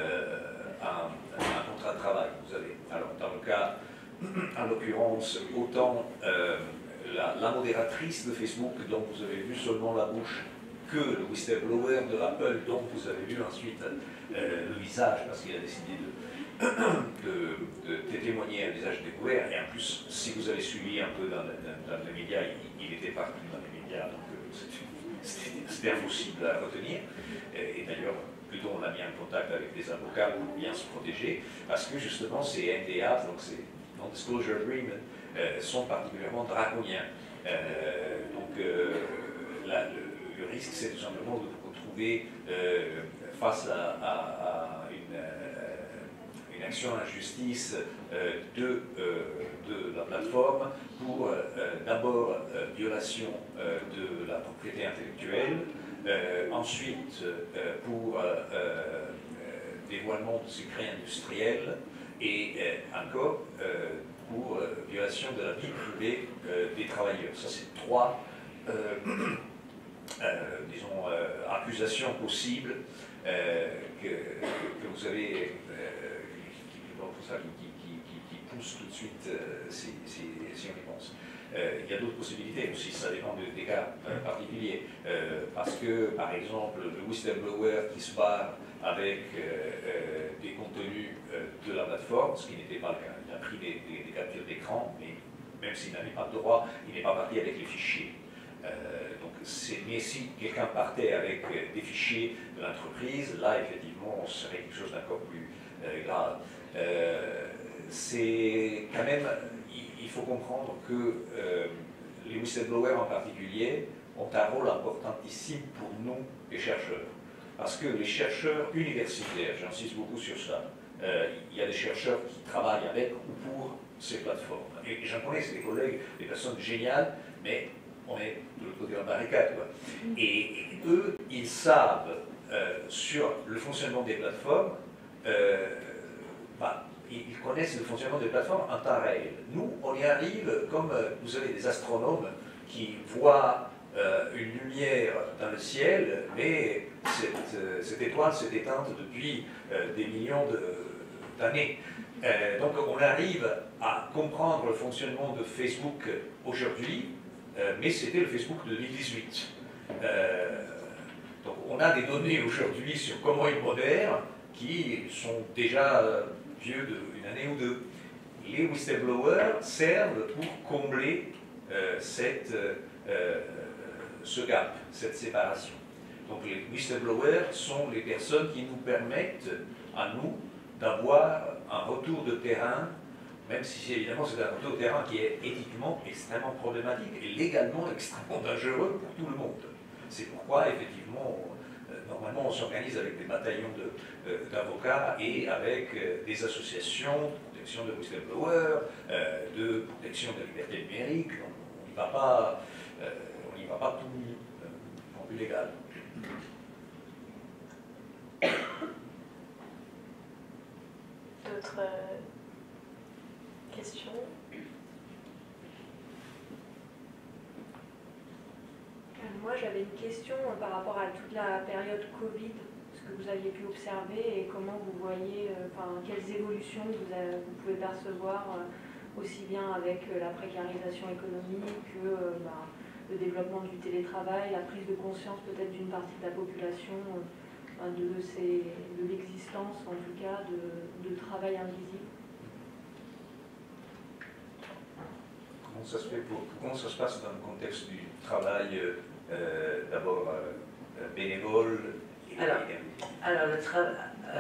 un contrat de travail. Vous avez, alors dans le cas, en l'occurrence, autant la modératrice de Facebook dont vous avez vu seulement la bouche que le whistleblower de Apple dont vous avez vu ensuite le visage parce qu'il a décidé de témoigner un visage découvert. Et en plus, si vous avez suivi un peu dans les médias, il était partout dans les médias, donc c'était impossible à retenir. Et d'ailleurs, plutôt on l'a mis en contact avec des avocats pour bien se protéger, parce que justement ces NDA, donc ces Non-Disclosure Agreements, sont particulièrement draconiens. Donc le risque, c'est tout simplement de vous retrouver face à une action en justice de la plateforme pour d'abord violation de la propriété intellectuelle, ensuite pour dévoilement de secrets industriels et encore pour violation de la vie privée des travailleurs. Ça, c'est trois disons, accusations possibles que vous avez, qui poussent tout de suite si on y pense. Il y a d'autres possibilités aussi, ça dépend des cas particuliers. Parce que, par exemple, le whistleblower qui se barre avec des contenus de la plateforme, ce qui n'était pas le cas, il a pris des captures d'écran, mais même s'il n'avait pas de droit, il n'est pas parti avec les fichiers. Mais si quelqu'un partait avec des fichiers de l'entreprise, là, effectivement, ce serait quelque chose d'encore plus grave. C'est quand même, il faut comprendre que les whistleblowers en particulier ont un rôle importantissime pour nous, les chercheurs. Parce que les chercheurs universitaires, j'insiste beaucoup sur ça, il y a des chercheurs qui travaillent avec ou pour ces plateformes. Et j'en connais, c'est des collègues, des personnes géniales, mais on est de l'autre côté de la barricade, quoi. Et eux, ils savent sur le fonctionnement des plateformes, ils connaissent le fonctionnement des plateformes en temps réel. Nous, on y arrive comme, vous avez des astronomes qui voient une lumière dans le ciel, mais cette étoile s'est éteinte depuis des millions d'années. Donc on arrive à comprendre le fonctionnement de Facebook aujourd'hui, mais c'était le Facebook de 2018. Donc on a des données aujourd'hui sur comment il modère qui sont déjà vieux d'une année ou deux. Les whistleblowers servent pour combler ce gap, cette séparation. Donc les whistleblowers sont les personnes qui nous permettent à nous d'avoir un retour de terrain, même si évidemment c'est un retour de terrain qui est éthiquement extrêmement problématique et légalement extrêmement dangereux pour tout le monde. C'est pourquoi effectivement, normalement on s'organise avec des bataillons d'avocats et avec des associations de protection de whistleblowers, de protection de la liberté numérique. On n'y va pas, tout en plus légal. D'autres questions? Moi, j'avais une question par rapport à toute la période Covid, ce que vous aviez pu observer et comment vous voyez, quelles évolutions vous pouvez percevoir, aussi bien avec la précarisation économique que le développement du télétravail, la prise de conscience peut-être d'une partie de la population de l'existence, en tout cas, de travail invisible. Comment ça se fait comment ça se passe dans le contexte du travail d'abord bénévole alors le travail.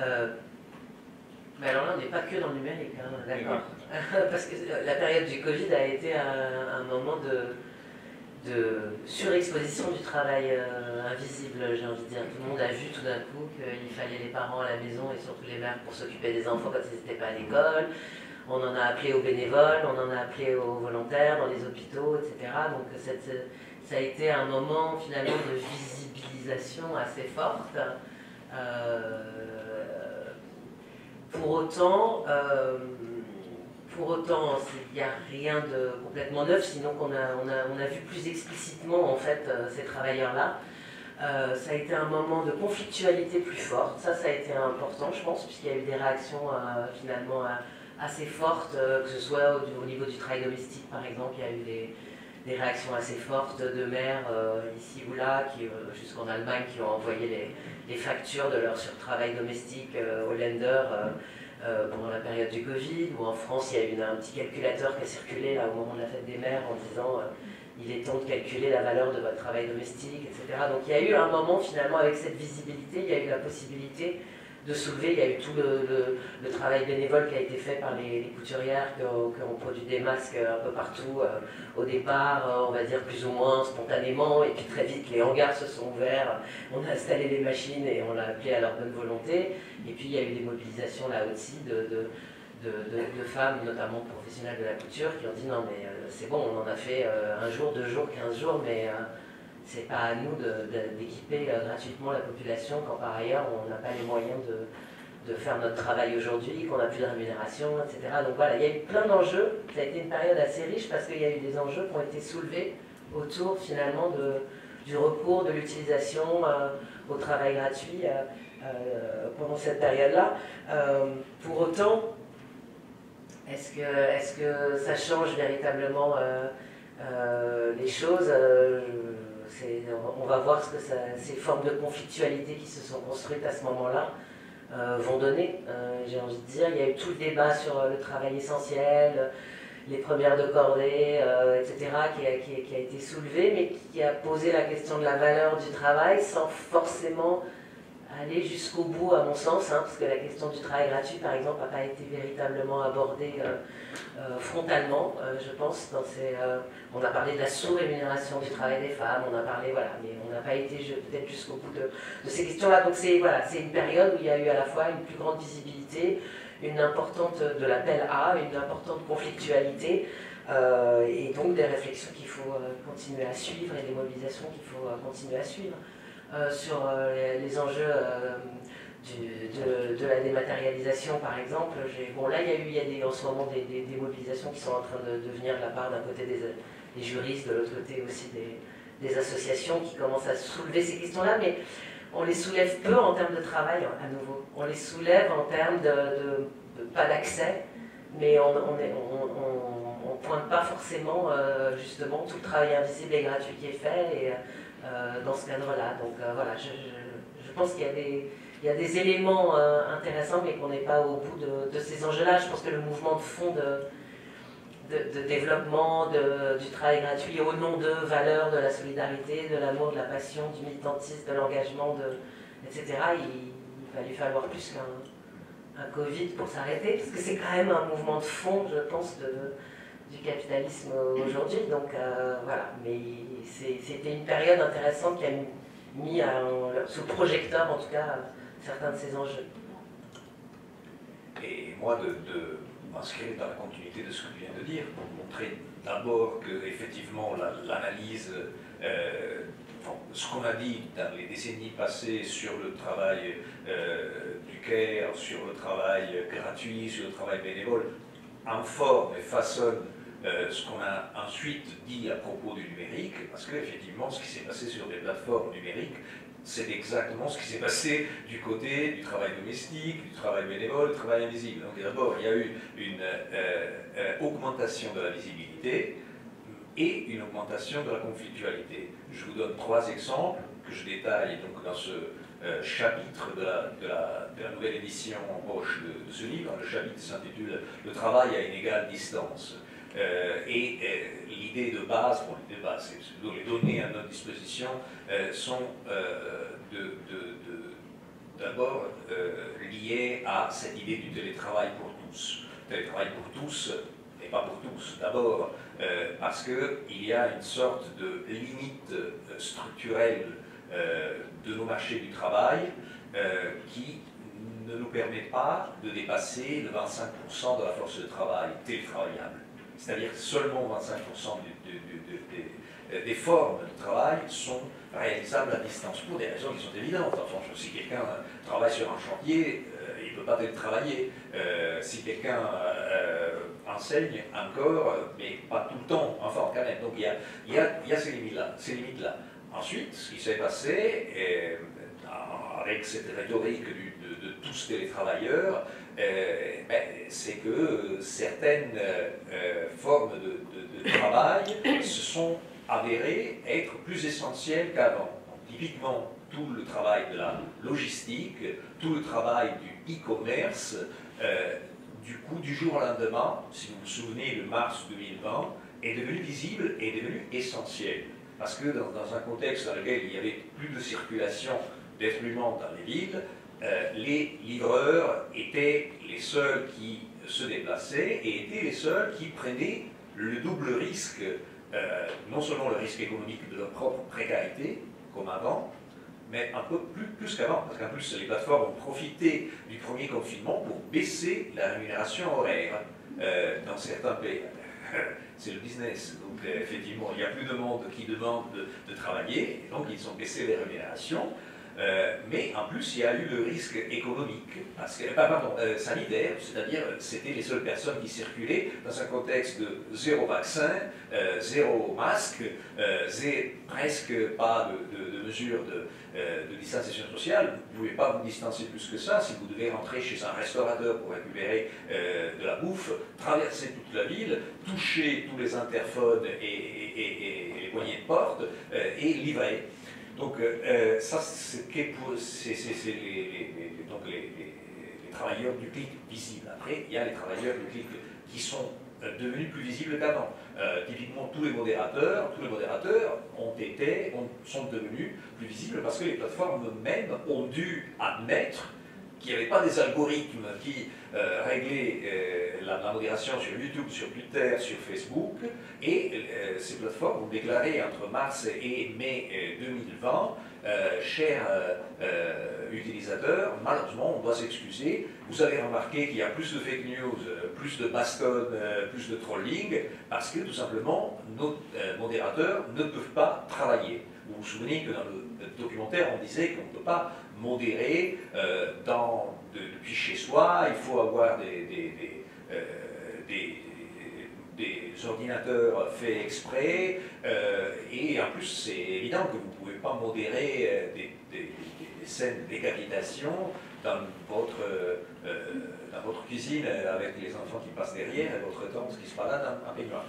Mais alors là, on n'est pas que dans le numérique, hein, d'accord. Parce que la période du Covid a été un moment de surexposition du travail invisible, j'ai envie de dire. Tout le monde a vu tout d'un coup qu'il fallait les parents à la maison et surtout les mères pour s'occuper des enfants quand ils n'étaient pas à l'école. On en a appelé aux bénévoles, on en a appelé aux volontaires dans les hôpitaux, etc. Donc ça a été un moment finalement de visibilisation assez forte. Pour autant, il n'y a rien de complètement neuf, sinon qu'on a vu plus explicitement en fait ces travailleurs-là. Ça a été un moment de conflictualité plus forte, ça a été important je pense, puisqu'il y a eu des réactions finalement assez fortes, que ce soit au niveau du travail domestique par exemple, il y a eu des réactions assez fortes de mères ici ou là, jusqu'en Allemagne, qui ont envoyé les factures de leur surtravail domestique aux lenders pendant la période du Covid, ou en France, il y a eu un petit calculateur qui a circulé là, au moment de la fête des mères en disant il est temps de calculer la valeur de votre travail domestique, etc. Donc il y a eu un moment finalement avec cette visibilité, il y a eu la possibilité de soulever. Il y a eu tout le travail bénévole qui a été fait par les couturières qui ont produit des masques un peu partout, au départ, on va dire plus ou moins spontanément, et puis très vite les hangars se sont ouverts, on a installé les machines et on l'a appelé à leur bonne volonté. Et puis il y a eu des mobilisations là aussi de femmes, notamment professionnelles de la couture, qui ont dit non mais c'est bon, on en a fait un jour, 2 jours, 15 jours, mais c'est pas à nous d'équiper gratuitement la population quand par ailleurs on n'a pas les moyens de faire notre travail aujourd'hui, qu'on n'a plus de rémunération, etc. Donc voilà, il y a eu plein d'enjeux. Ça a été une période assez riche parce qu'il y a eu des enjeux qui ont été soulevés autour finalement du recours, de l'utilisation au travail gratuit pendant cette période-là. Pour autant, est-ce que ça change véritablement les choses? On va voir ce que ces formes de conflictualité qui se sont construites à ce moment-là vont donner. J'ai envie de dire, il y a eu tout le débat sur le travail essentiel, les premières de cordée, etc., qui a été soulevé, mais qui a posé la question de la valeur du travail sans forcément aller jusqu'au bout, à mon sens, parce que la question du travail gratuit, par exemple, n'a pas été véritablement abordée frontalement, je pense. On a parlé de la sous-rémunération du travail des femmes, on a parlé, voilà, mais on n'a pas été peut-être jusqu'au bout de ces questions-là. Donc c'est une période où il y a eu à la fois une plus grande visibilité, une importante de l'appel à, une importante conflictualité, et donc des réflexions qu'il faut continuer à suivre et des mobilisations qu'il faut continuer à suivre. Sur les enjeux de la dématérialisation, par exemple. Bon, là, il y a en ce moment des mobilisations qui sont en train de venir de la part d'un côté des juristes, de l'autre côté aussi des associations qui commencent à soulever ces questions-là, mais on les soulève peu en termes de travail, à nouveau. On les soulève en termes pas d'accès, mais on pointe pas forcément, justement, tout le travail invisible et gratuit qui est fait, et dans ce cadre-là. Donc voilà, je pense qu'il y a des éléments intéressants, mais qu'on n'est pas au bout de ces enjeux-là. Je pense que le mouvement de fond de développement du travail gratuit au nom de valeurs, de la solidarité, de l'amour, de la passion, du militantisme, de l'engagement, etc., il va lui falloir plus qu'un Covid pour s'arrêter, parce que c'est quand même un mouvement de fond, je pense, du capitalisme aujourd'hui. Donc voilà, mais c'était une période intéressante qui a mis sous le projecteur, en tout cas, certains de ces enjeux. Et moi, de m'inscrire dans la continuité de ce que tu viens de dire, pour montrer d'abord que effectivement l'analyse, ce qu'on a dit dans les décennies passées sur le travail du CARE, sur le travail gratuit, sur le travail bénévole, informe et façonne ce qu'on a ensuite dit à propos du numérique, parce qu'effectivement, ce qui s'est passé sur des plateformes numériques, c'est exactement ce qui s'est passé du côté du travail domestique, du travail bénévole, du travail invisible. Donc d'abord, il y a eu une augmentation de la visibilité et une augmentation de la conflictualité. Je vous donne 3 exemples que je détaille donc dans ce chapitre de la nouvelle édition en poche de ce livre. Le chapitre s'intitule « Le travail à une égale distance ». L'idée de base, c'est les données à notre disposition sont d'abord liées à cette idée du télétravail pour tous. Télétravail pour tous et pas pour tous. D'abord parce qu'il y a une sorte de limite structurelle de nos marchés du travail qui ne nous permet pas de dépasser le 25% de la force de travail télétravaillable. C'est-à-dire que seulement 25% des formes de travail sont réalisables à distance, pour des raisons qui sont évidentes. Enfin, si quelqu'un travaille sur un chantier, il ne peut pas télétravailler. Si quelqu'un enseigne encore, mais pas tout le temps, enfin quand même. Donc il y a ces limites-là. Ensuite, ce qui s'est passé, avec cette rhétorique de tous télétravailleurs, c'est que certaines formes de travail se sont avérées être plus essentielles qu'avant. Typiquement, tout le travail de la logistique, tout le travail du e-commerce, du coup, du jour au lendemain, si vous vous souvenez de mars 2020, est devenu visible et est devenu essentiel. Parce que dans un contexte dans lequel il n'y avait plus de circulation d'êtres humains dans les villes, les livreurs étaient les seuls qui se déplaçaient et étaient les seuls qui prenaient le double risque, non seulement le risque économique de leur propre précarité, comme avant, mais un peu plus qu'avant, parce qu'en plus les plateformes ont profité du premier confinement pour baisser la rémunération horaire dans certains pays. C'est le business, donc effectivement il y a plus de monde qui demande de travailler, et donc ils ont baissé les rémunérations. Mais en plus, il y a eu le risque économique, sanitaire, c'est-à-dire c'était les seules personnes qui circulaient dans un contexte de zéro vaccin, zéro masque, presque pas de mesures de distanciation sociale. Vous ne pouvez pas vous distancer plus que ça. Si vous devez rentrer chez un restaurateur pour récupérer de la bouffe, traverser toute la ville, toucher tous les interphones et les poignées de porte et livrer. Donc, ça, c'est les travailleurs du clic visibles. Après, il y a les travailleurs du clic qui sont devenus plus visibles qu'avant. Typiquement, tous les modérateurs sont devenus plus visibles parce que les plateformes eux-mêmes ont dû admettre qu'il n'y avait pas des algorithmes qui réglaient la modération sur YouTube, sur Twitter, sur Facebook, et ces plateformes ont déclaré entre mars et mai 2020, chers utilisateurs, malheureusement on doit s'excuser, vous avez remarqué qu'il y a plus de fake news, plus de baston, plus de trolling, parce que tout simplement nos modérateurs ne peuvent pas travailler. Vous vous souvenez que dans le documentaire on disait qu'on ne peut pas modérer depuis chez soi, il faut avoir des ordinateurs faits exprès, et en plus c'est évident que vous ne pouvez pas modérer des scènes de décapitation dans votre cuisine avec les enfants qui passent derrière et votre tante qui se balade en peignoir.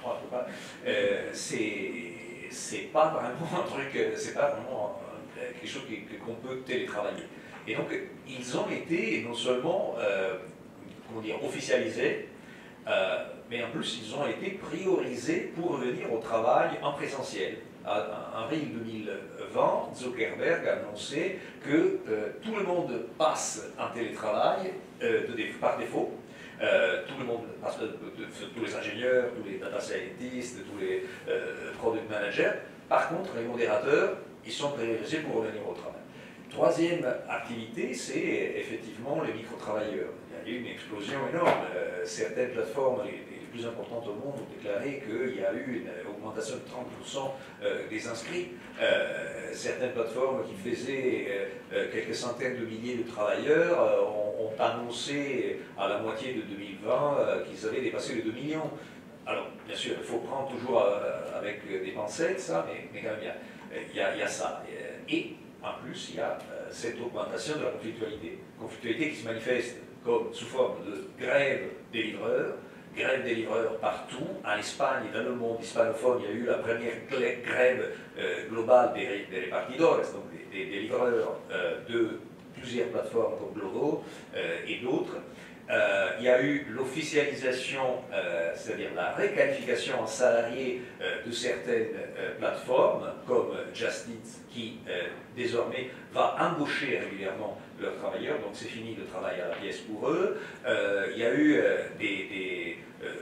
C'est pas vraiment un truc, c'est pas vraiment quelque chose qu'on peut télétravailler. Et donc, ils ont été non seulement officialisés, mais en plus, ils ont été priorisés pour revenir au travail en présentiel. En avril 2020, Zuckerberg a annoncé que tout le monde passe en télétravail par défaut. Tout le monde, parce que tous les ingénieurs, tous les data scientists, tous les product managers. Par contre, les modérateurs, ils sont priorisés pour revenir au travail. Troisième activité, c'est effectivement les micro-travailleurs. Il y a eu une explosion énorme. Certaines plateformes, les plus importantes au monde, ont déclaré qu'il y a eu une augmentation de 30% des inscrits. Certaines plateformes qui faisaient quelques centaines de milliers de travailleurs ont annoncé à la moitié de 2020 qu'ils avaient dépassé les 2 millions. Alors, bien sûr, il faut prendre toujours avec des pincettes, ça, mais quand même, il y a ça. Et en plus, il y a cette augmentation de la conflictualité qui se manifeste comme sous forme de grève des livreurs partout. En Espagne et dans le monde hispanophone, il y a eu la première grève globale des repartidores, donc des livreurs de plusieurs plateformes comme Glovo et d'autres. Il y a eu l'officialisation, c'est-à-dire la requalification en salarié de certaines plateformes, comme Just Eat, qui désormais va embaucher régulièrement leurs travailleurs, donc c'est fini le travail à la pièce pour eux. Il y a eu des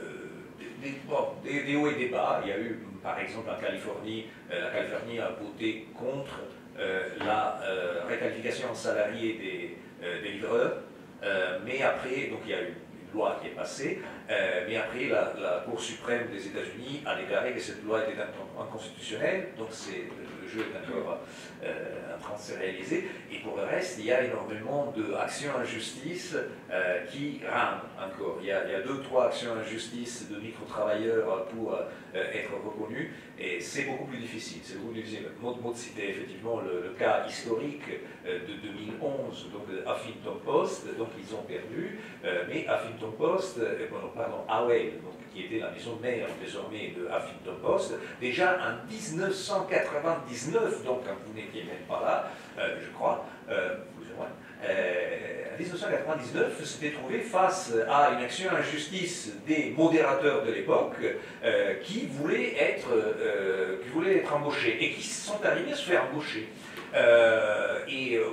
hauts et des bas. Il y a eu, par exemple, en Californie, la Californie a voté contre la requalification en salarié des livreurs. Mais après, donc il y a eu une loi qui est passée, mais après la Cour suprême des États-Unis a déclaré que cette loi était inconstitutionnelle, donc le jeu est encore en train de se réaliser. Et pour le reste, il y a énormément d'actions en justice qui rament encore. Il y a 2-3 actions en justice de micro-travailleurs pour être reconnus, et c'est beaucoup plus difficile. C'est beaucoup plus difficile. Maud citait effectivement le cas historique de 2011, donc de Huffington Post, donc ils ont perdu, mais Huffington Post, AOL, qui était la maison mère désormais de Huffington Post, déjà en 1999, donc quand vous n'étiez même pas là, je crois, plus ou moins, en 1999, s'était trouvé face à une action en justice des modérateurs de l'époque qui voulaient être embauchés et qui sont arrivés à se faire embaucher.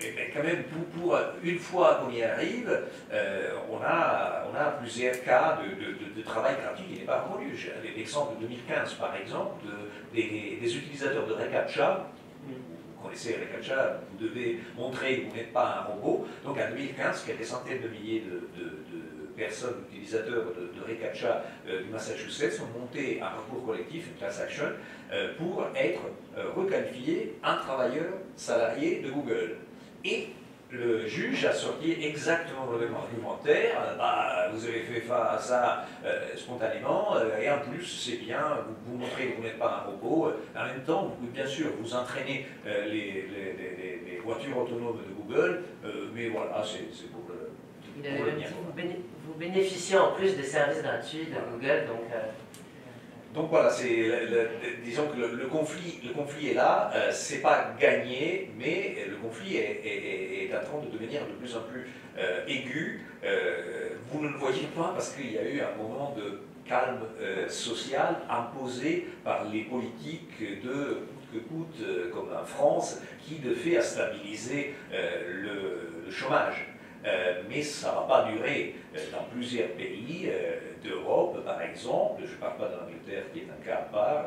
mais quand même, pour une fois qu'on y arrive, on a plusieurs cas de travail gratuit qui n'est pas reconnu. J'ai l'exemple de 2015, par exemple, des utilisateurs de reCAPTCHA. Vous connaissez reCAPTCHA, vous devez montrer que vous n'êtes pas un robot. Donc en 2015, quelques centaines de milliers de personnes, utilisateurs de reCAPTCHA du Massachusetts, ont monté un recours collectif, une class action, pour être requalifiés en travailleur salarié de Google. Et le juge a sorti exactement le même argumentaire. Bah, vous avez fait face à ça spontanément, et en plus, c'est bien, vous montrez que vous n'êtes pas un robot. En même temps, vous pouvez bien sûr vous entraîner les voitures autonomes de Google, mais voilà, c'est pour le. Vous bénéficiez en plus des services gratuits de Google, donc voilà, disons que le conflit est là, c'est pas gagné, mais le conflit est en train de devenir de plus en plus aigu. Vous ne le voyez pas parce qu'il y a eu un moment de calme social imposé par les politiques que coûte, comme en France, qui de fait a stabilisé le chômage. Mais ça ne va pas durer. Dans plusieurs pays d'Europe, par exemple, je ne parle pas de l'Angleterre qui est un cas à part,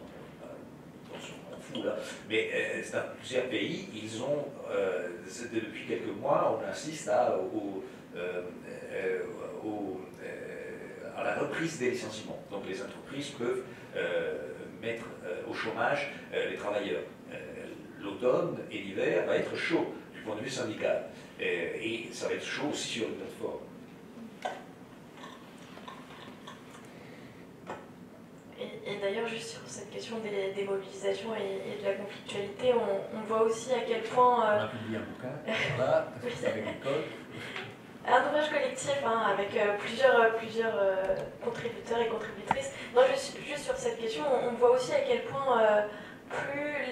on s'en fout là, mais dans plusieurs pays, ils ont, depuis quelques mois, on assiste à la reprise des licenciements. Donc les entreprises peuvent mettre au chômage les travailleurs. L'automne et l'hiver va être chaud du point de vue syndical. Et ça va être chaud aussi sur les plateformes. Et d'ailleurs, juste sur cette question des mobilisations et de la conflictualité, on voit aussi à quel point... On a publié un bouquin, voilà, avec l'école. Un ouvrage collectif avec plusieurs contributeurs et contributrices. Non, juste sur cette question, on voit aussi à quel point plus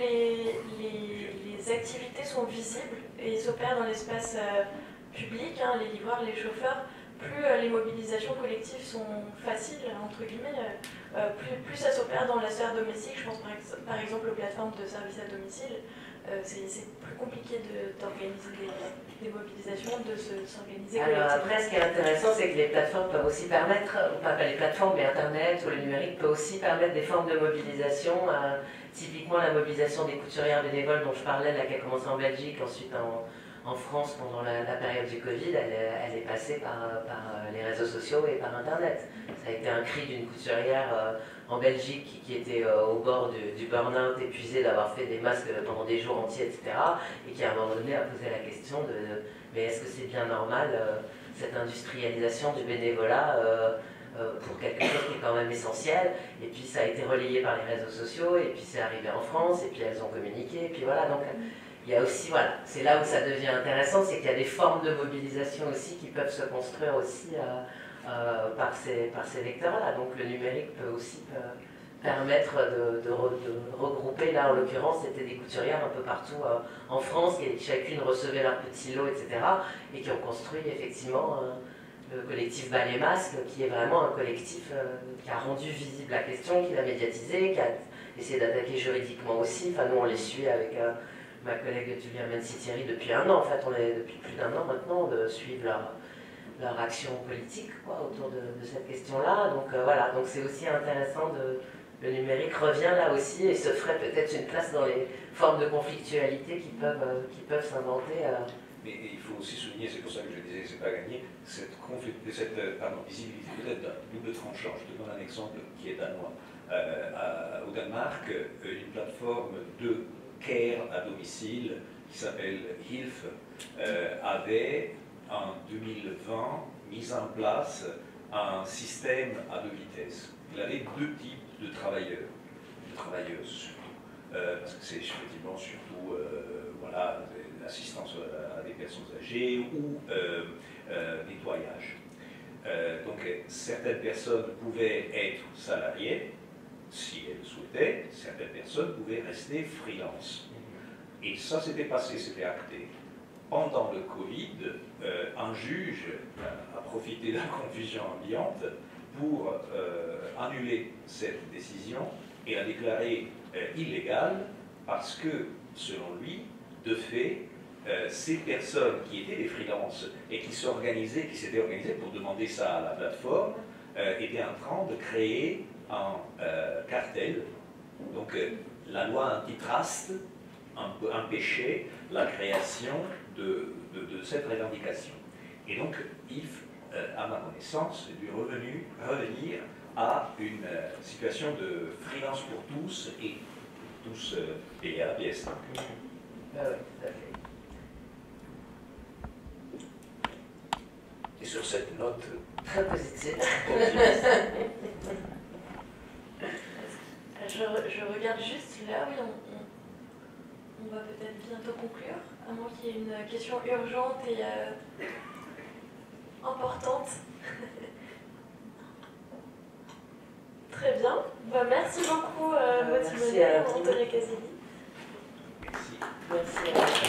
les activités sont visibles et s'opèrent dans l'espace public, les livreurs, les chauffeurs, plus les mobilisations collectives sont faciles, entre guillemets, plus ça s'opère dans la sphère domestique. Je pense par exemple aux plateformes de services à domicile. C'est plus compliqué d'organiser des mobilisations, de s'organiser collectivement. Alors après, ce qui est intéressant, c'est que les plateformes peuvent aussi permettre, pas les plateformes, mais Internet ou le numérique peut aussi permettre des formes de mobilisation. Typiquement, la mobilisation des couturières bénévoles dont je parlais, là, qui a commencé en Belgique, ensuite en France pendant la période du Covid, elle est passée par les réseaux sociaux et par Internet. Ça a été un cri d'une couturière en Belgique qui était au bord du burn-out, épuisée d'avoir fait des masques pendant des jours entiers, etc. Et qui à un moment donné a posé la question de mais est-ce que c'est bien normal cette industrialisation du bénévolat pour quelque chose qui est quand même essentiel. Et puis ça a été relayé par les réseaux sociaux, et puis c'est arrivé en France, et puis elles ont communiqué, et puis voilà. Donc il y a aussi, voilà, c'est là où ça devient intéressant, c'est qu'il y a des formes de mobilisation aussi qui peuvent se construire aussi par ces vecteurs-là. Donc le numérique peut aussi permettre de regrouper, là en l'occurrence c'était des couturières un peu partout en France, qui chacune recevait leur petit lot, etc. et qui ont construit effectivement le collectif Bas les Masques, qui est vraiment un collectif qui a rendu visible la question, qui l'a médiatisé, qui a essayé d'attaquer juridiquement aussi. Enfin, nous on les suit avec ma collègue Julia Mency-Thierry depuis un an, en fait on est depuis plus d'un an maintenant de suivre leur action politique autour de cette question-là. Donc voilà, donc c'est aussi intéressant le numérique revient là aussi et se ferait peut-être une place dans les formes de conflictualité qui peuvent s'inventer. Mais il faut aussi souligner, c'est pour ça que je disais que c'est pas gagné, cette visibilité peut-être d'un double tranchant. Je te donne un exemple qui est danois. Au Danemark, une plateforme de care à domicile qui s'appelle Hilf avait en 2020 mis en place un système à deux vitesses. Il avait deux types de travailleurs, de travailleuses surtout, parce que c'est effectivement surtout voilà, l'assistance à des personnes âgées ou nettoyage. Donc certaines personnes pouvaient être salariées si elles le souhaitaient, certaines personnes pouvaient rester freelance. Et ça s'était passé, c'était acté. Pendant le Covid, un juge a profité de la confusion ambiante pour annuler cette décision et la déclarer illégale parce que, selon lui, de fait, ces personnes qui étaient des freelances et qui s'étaient organisées pour demander ça à la plateforme, étaient en train de créer un cartel. Donc la loi antitrust empêchait la création de cette revendication. Et donc Yves, à ma connaissance, est dû revenir à une situation de freelance pour tous et tous payés à la pièce. Oui, tout à fait. Et sur cette note Très positive. Je regarde juste là, oui, on va peut-être bientôt conclure, à moins qu'il y ait une question urgente et importante. Très bien. Bah, merci beaucoup, Maud Simonet, Antonia Caselli. merci. Merci.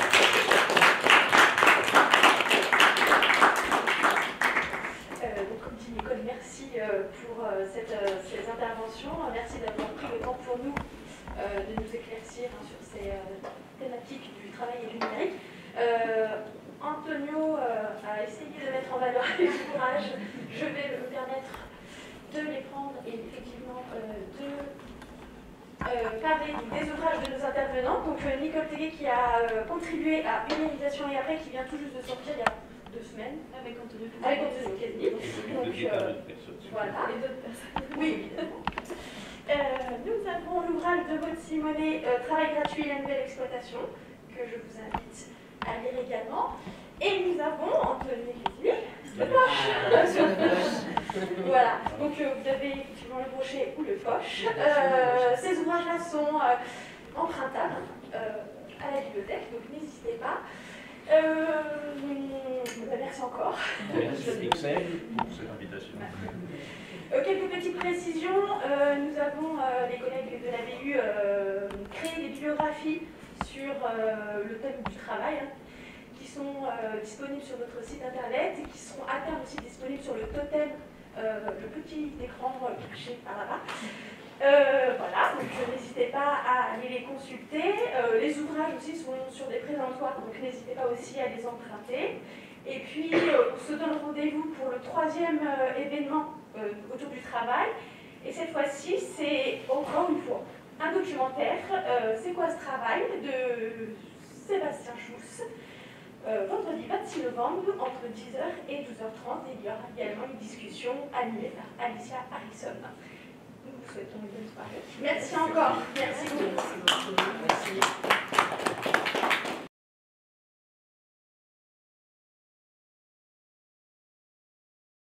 Donc, comme dit Nicole, merci pour ces interventions. Merci d'avoir pris le temps pour nous de nous éclaircir sur ces thématiques du travail et du numérique. Antonio a essayé de mettre en valeur les ouvrages. Je vais me permettre de les prendre et effectivement de parler des ouvrages de nos intervenants. Donc Nicole Tégué qui a contribué à Humanisation et après qui vient tout juste de sortir il y a 2 semaines. Avec Antonio Caselli. Voilà. Et d'autres personnes. Oui, évidemment. Nous avons l'ouvrage de Maud Simonet, Travail gratuit et la nouvelle exploitation, que je vous invite à lire également. Et nous avons Antonia Caselli, le poche. Voilà, donc vous avez effectivement le brochet ou le poche. Ces ouvrages-là sont empruntables à la bibliothèque, donc n'hésitez pas. Merci encore. Merci pour cette invitation. Quelques petites précisions. Nous avons, les collègues de la BU, créé des bibliographies sur le thème du travail, qui sont disponibles sur notre site internet et qui seront à terme aussi disponibles sur le totem, le petit écran caché par là-bas. Voilà, donc n'hésitez pas à aller les consulter. Les ouvrages aussi sont sur des présentoirs, donc n'hésitez pas aussi à les emprunter. Et puis, on se donne rendez-vous pour le 3e événement autour du travail. Et cette fois-ci, c'est encore une fois un documentaire, C'est quoi ce travail, de Sébastien Schulz, vendredi 26 novembre, entre 10h et 12h30. Et il y aura également une discussion animée par Alicia Harrison. Nous vous souhaitons une bonne soirée. Merci encore. Merci beaucoup.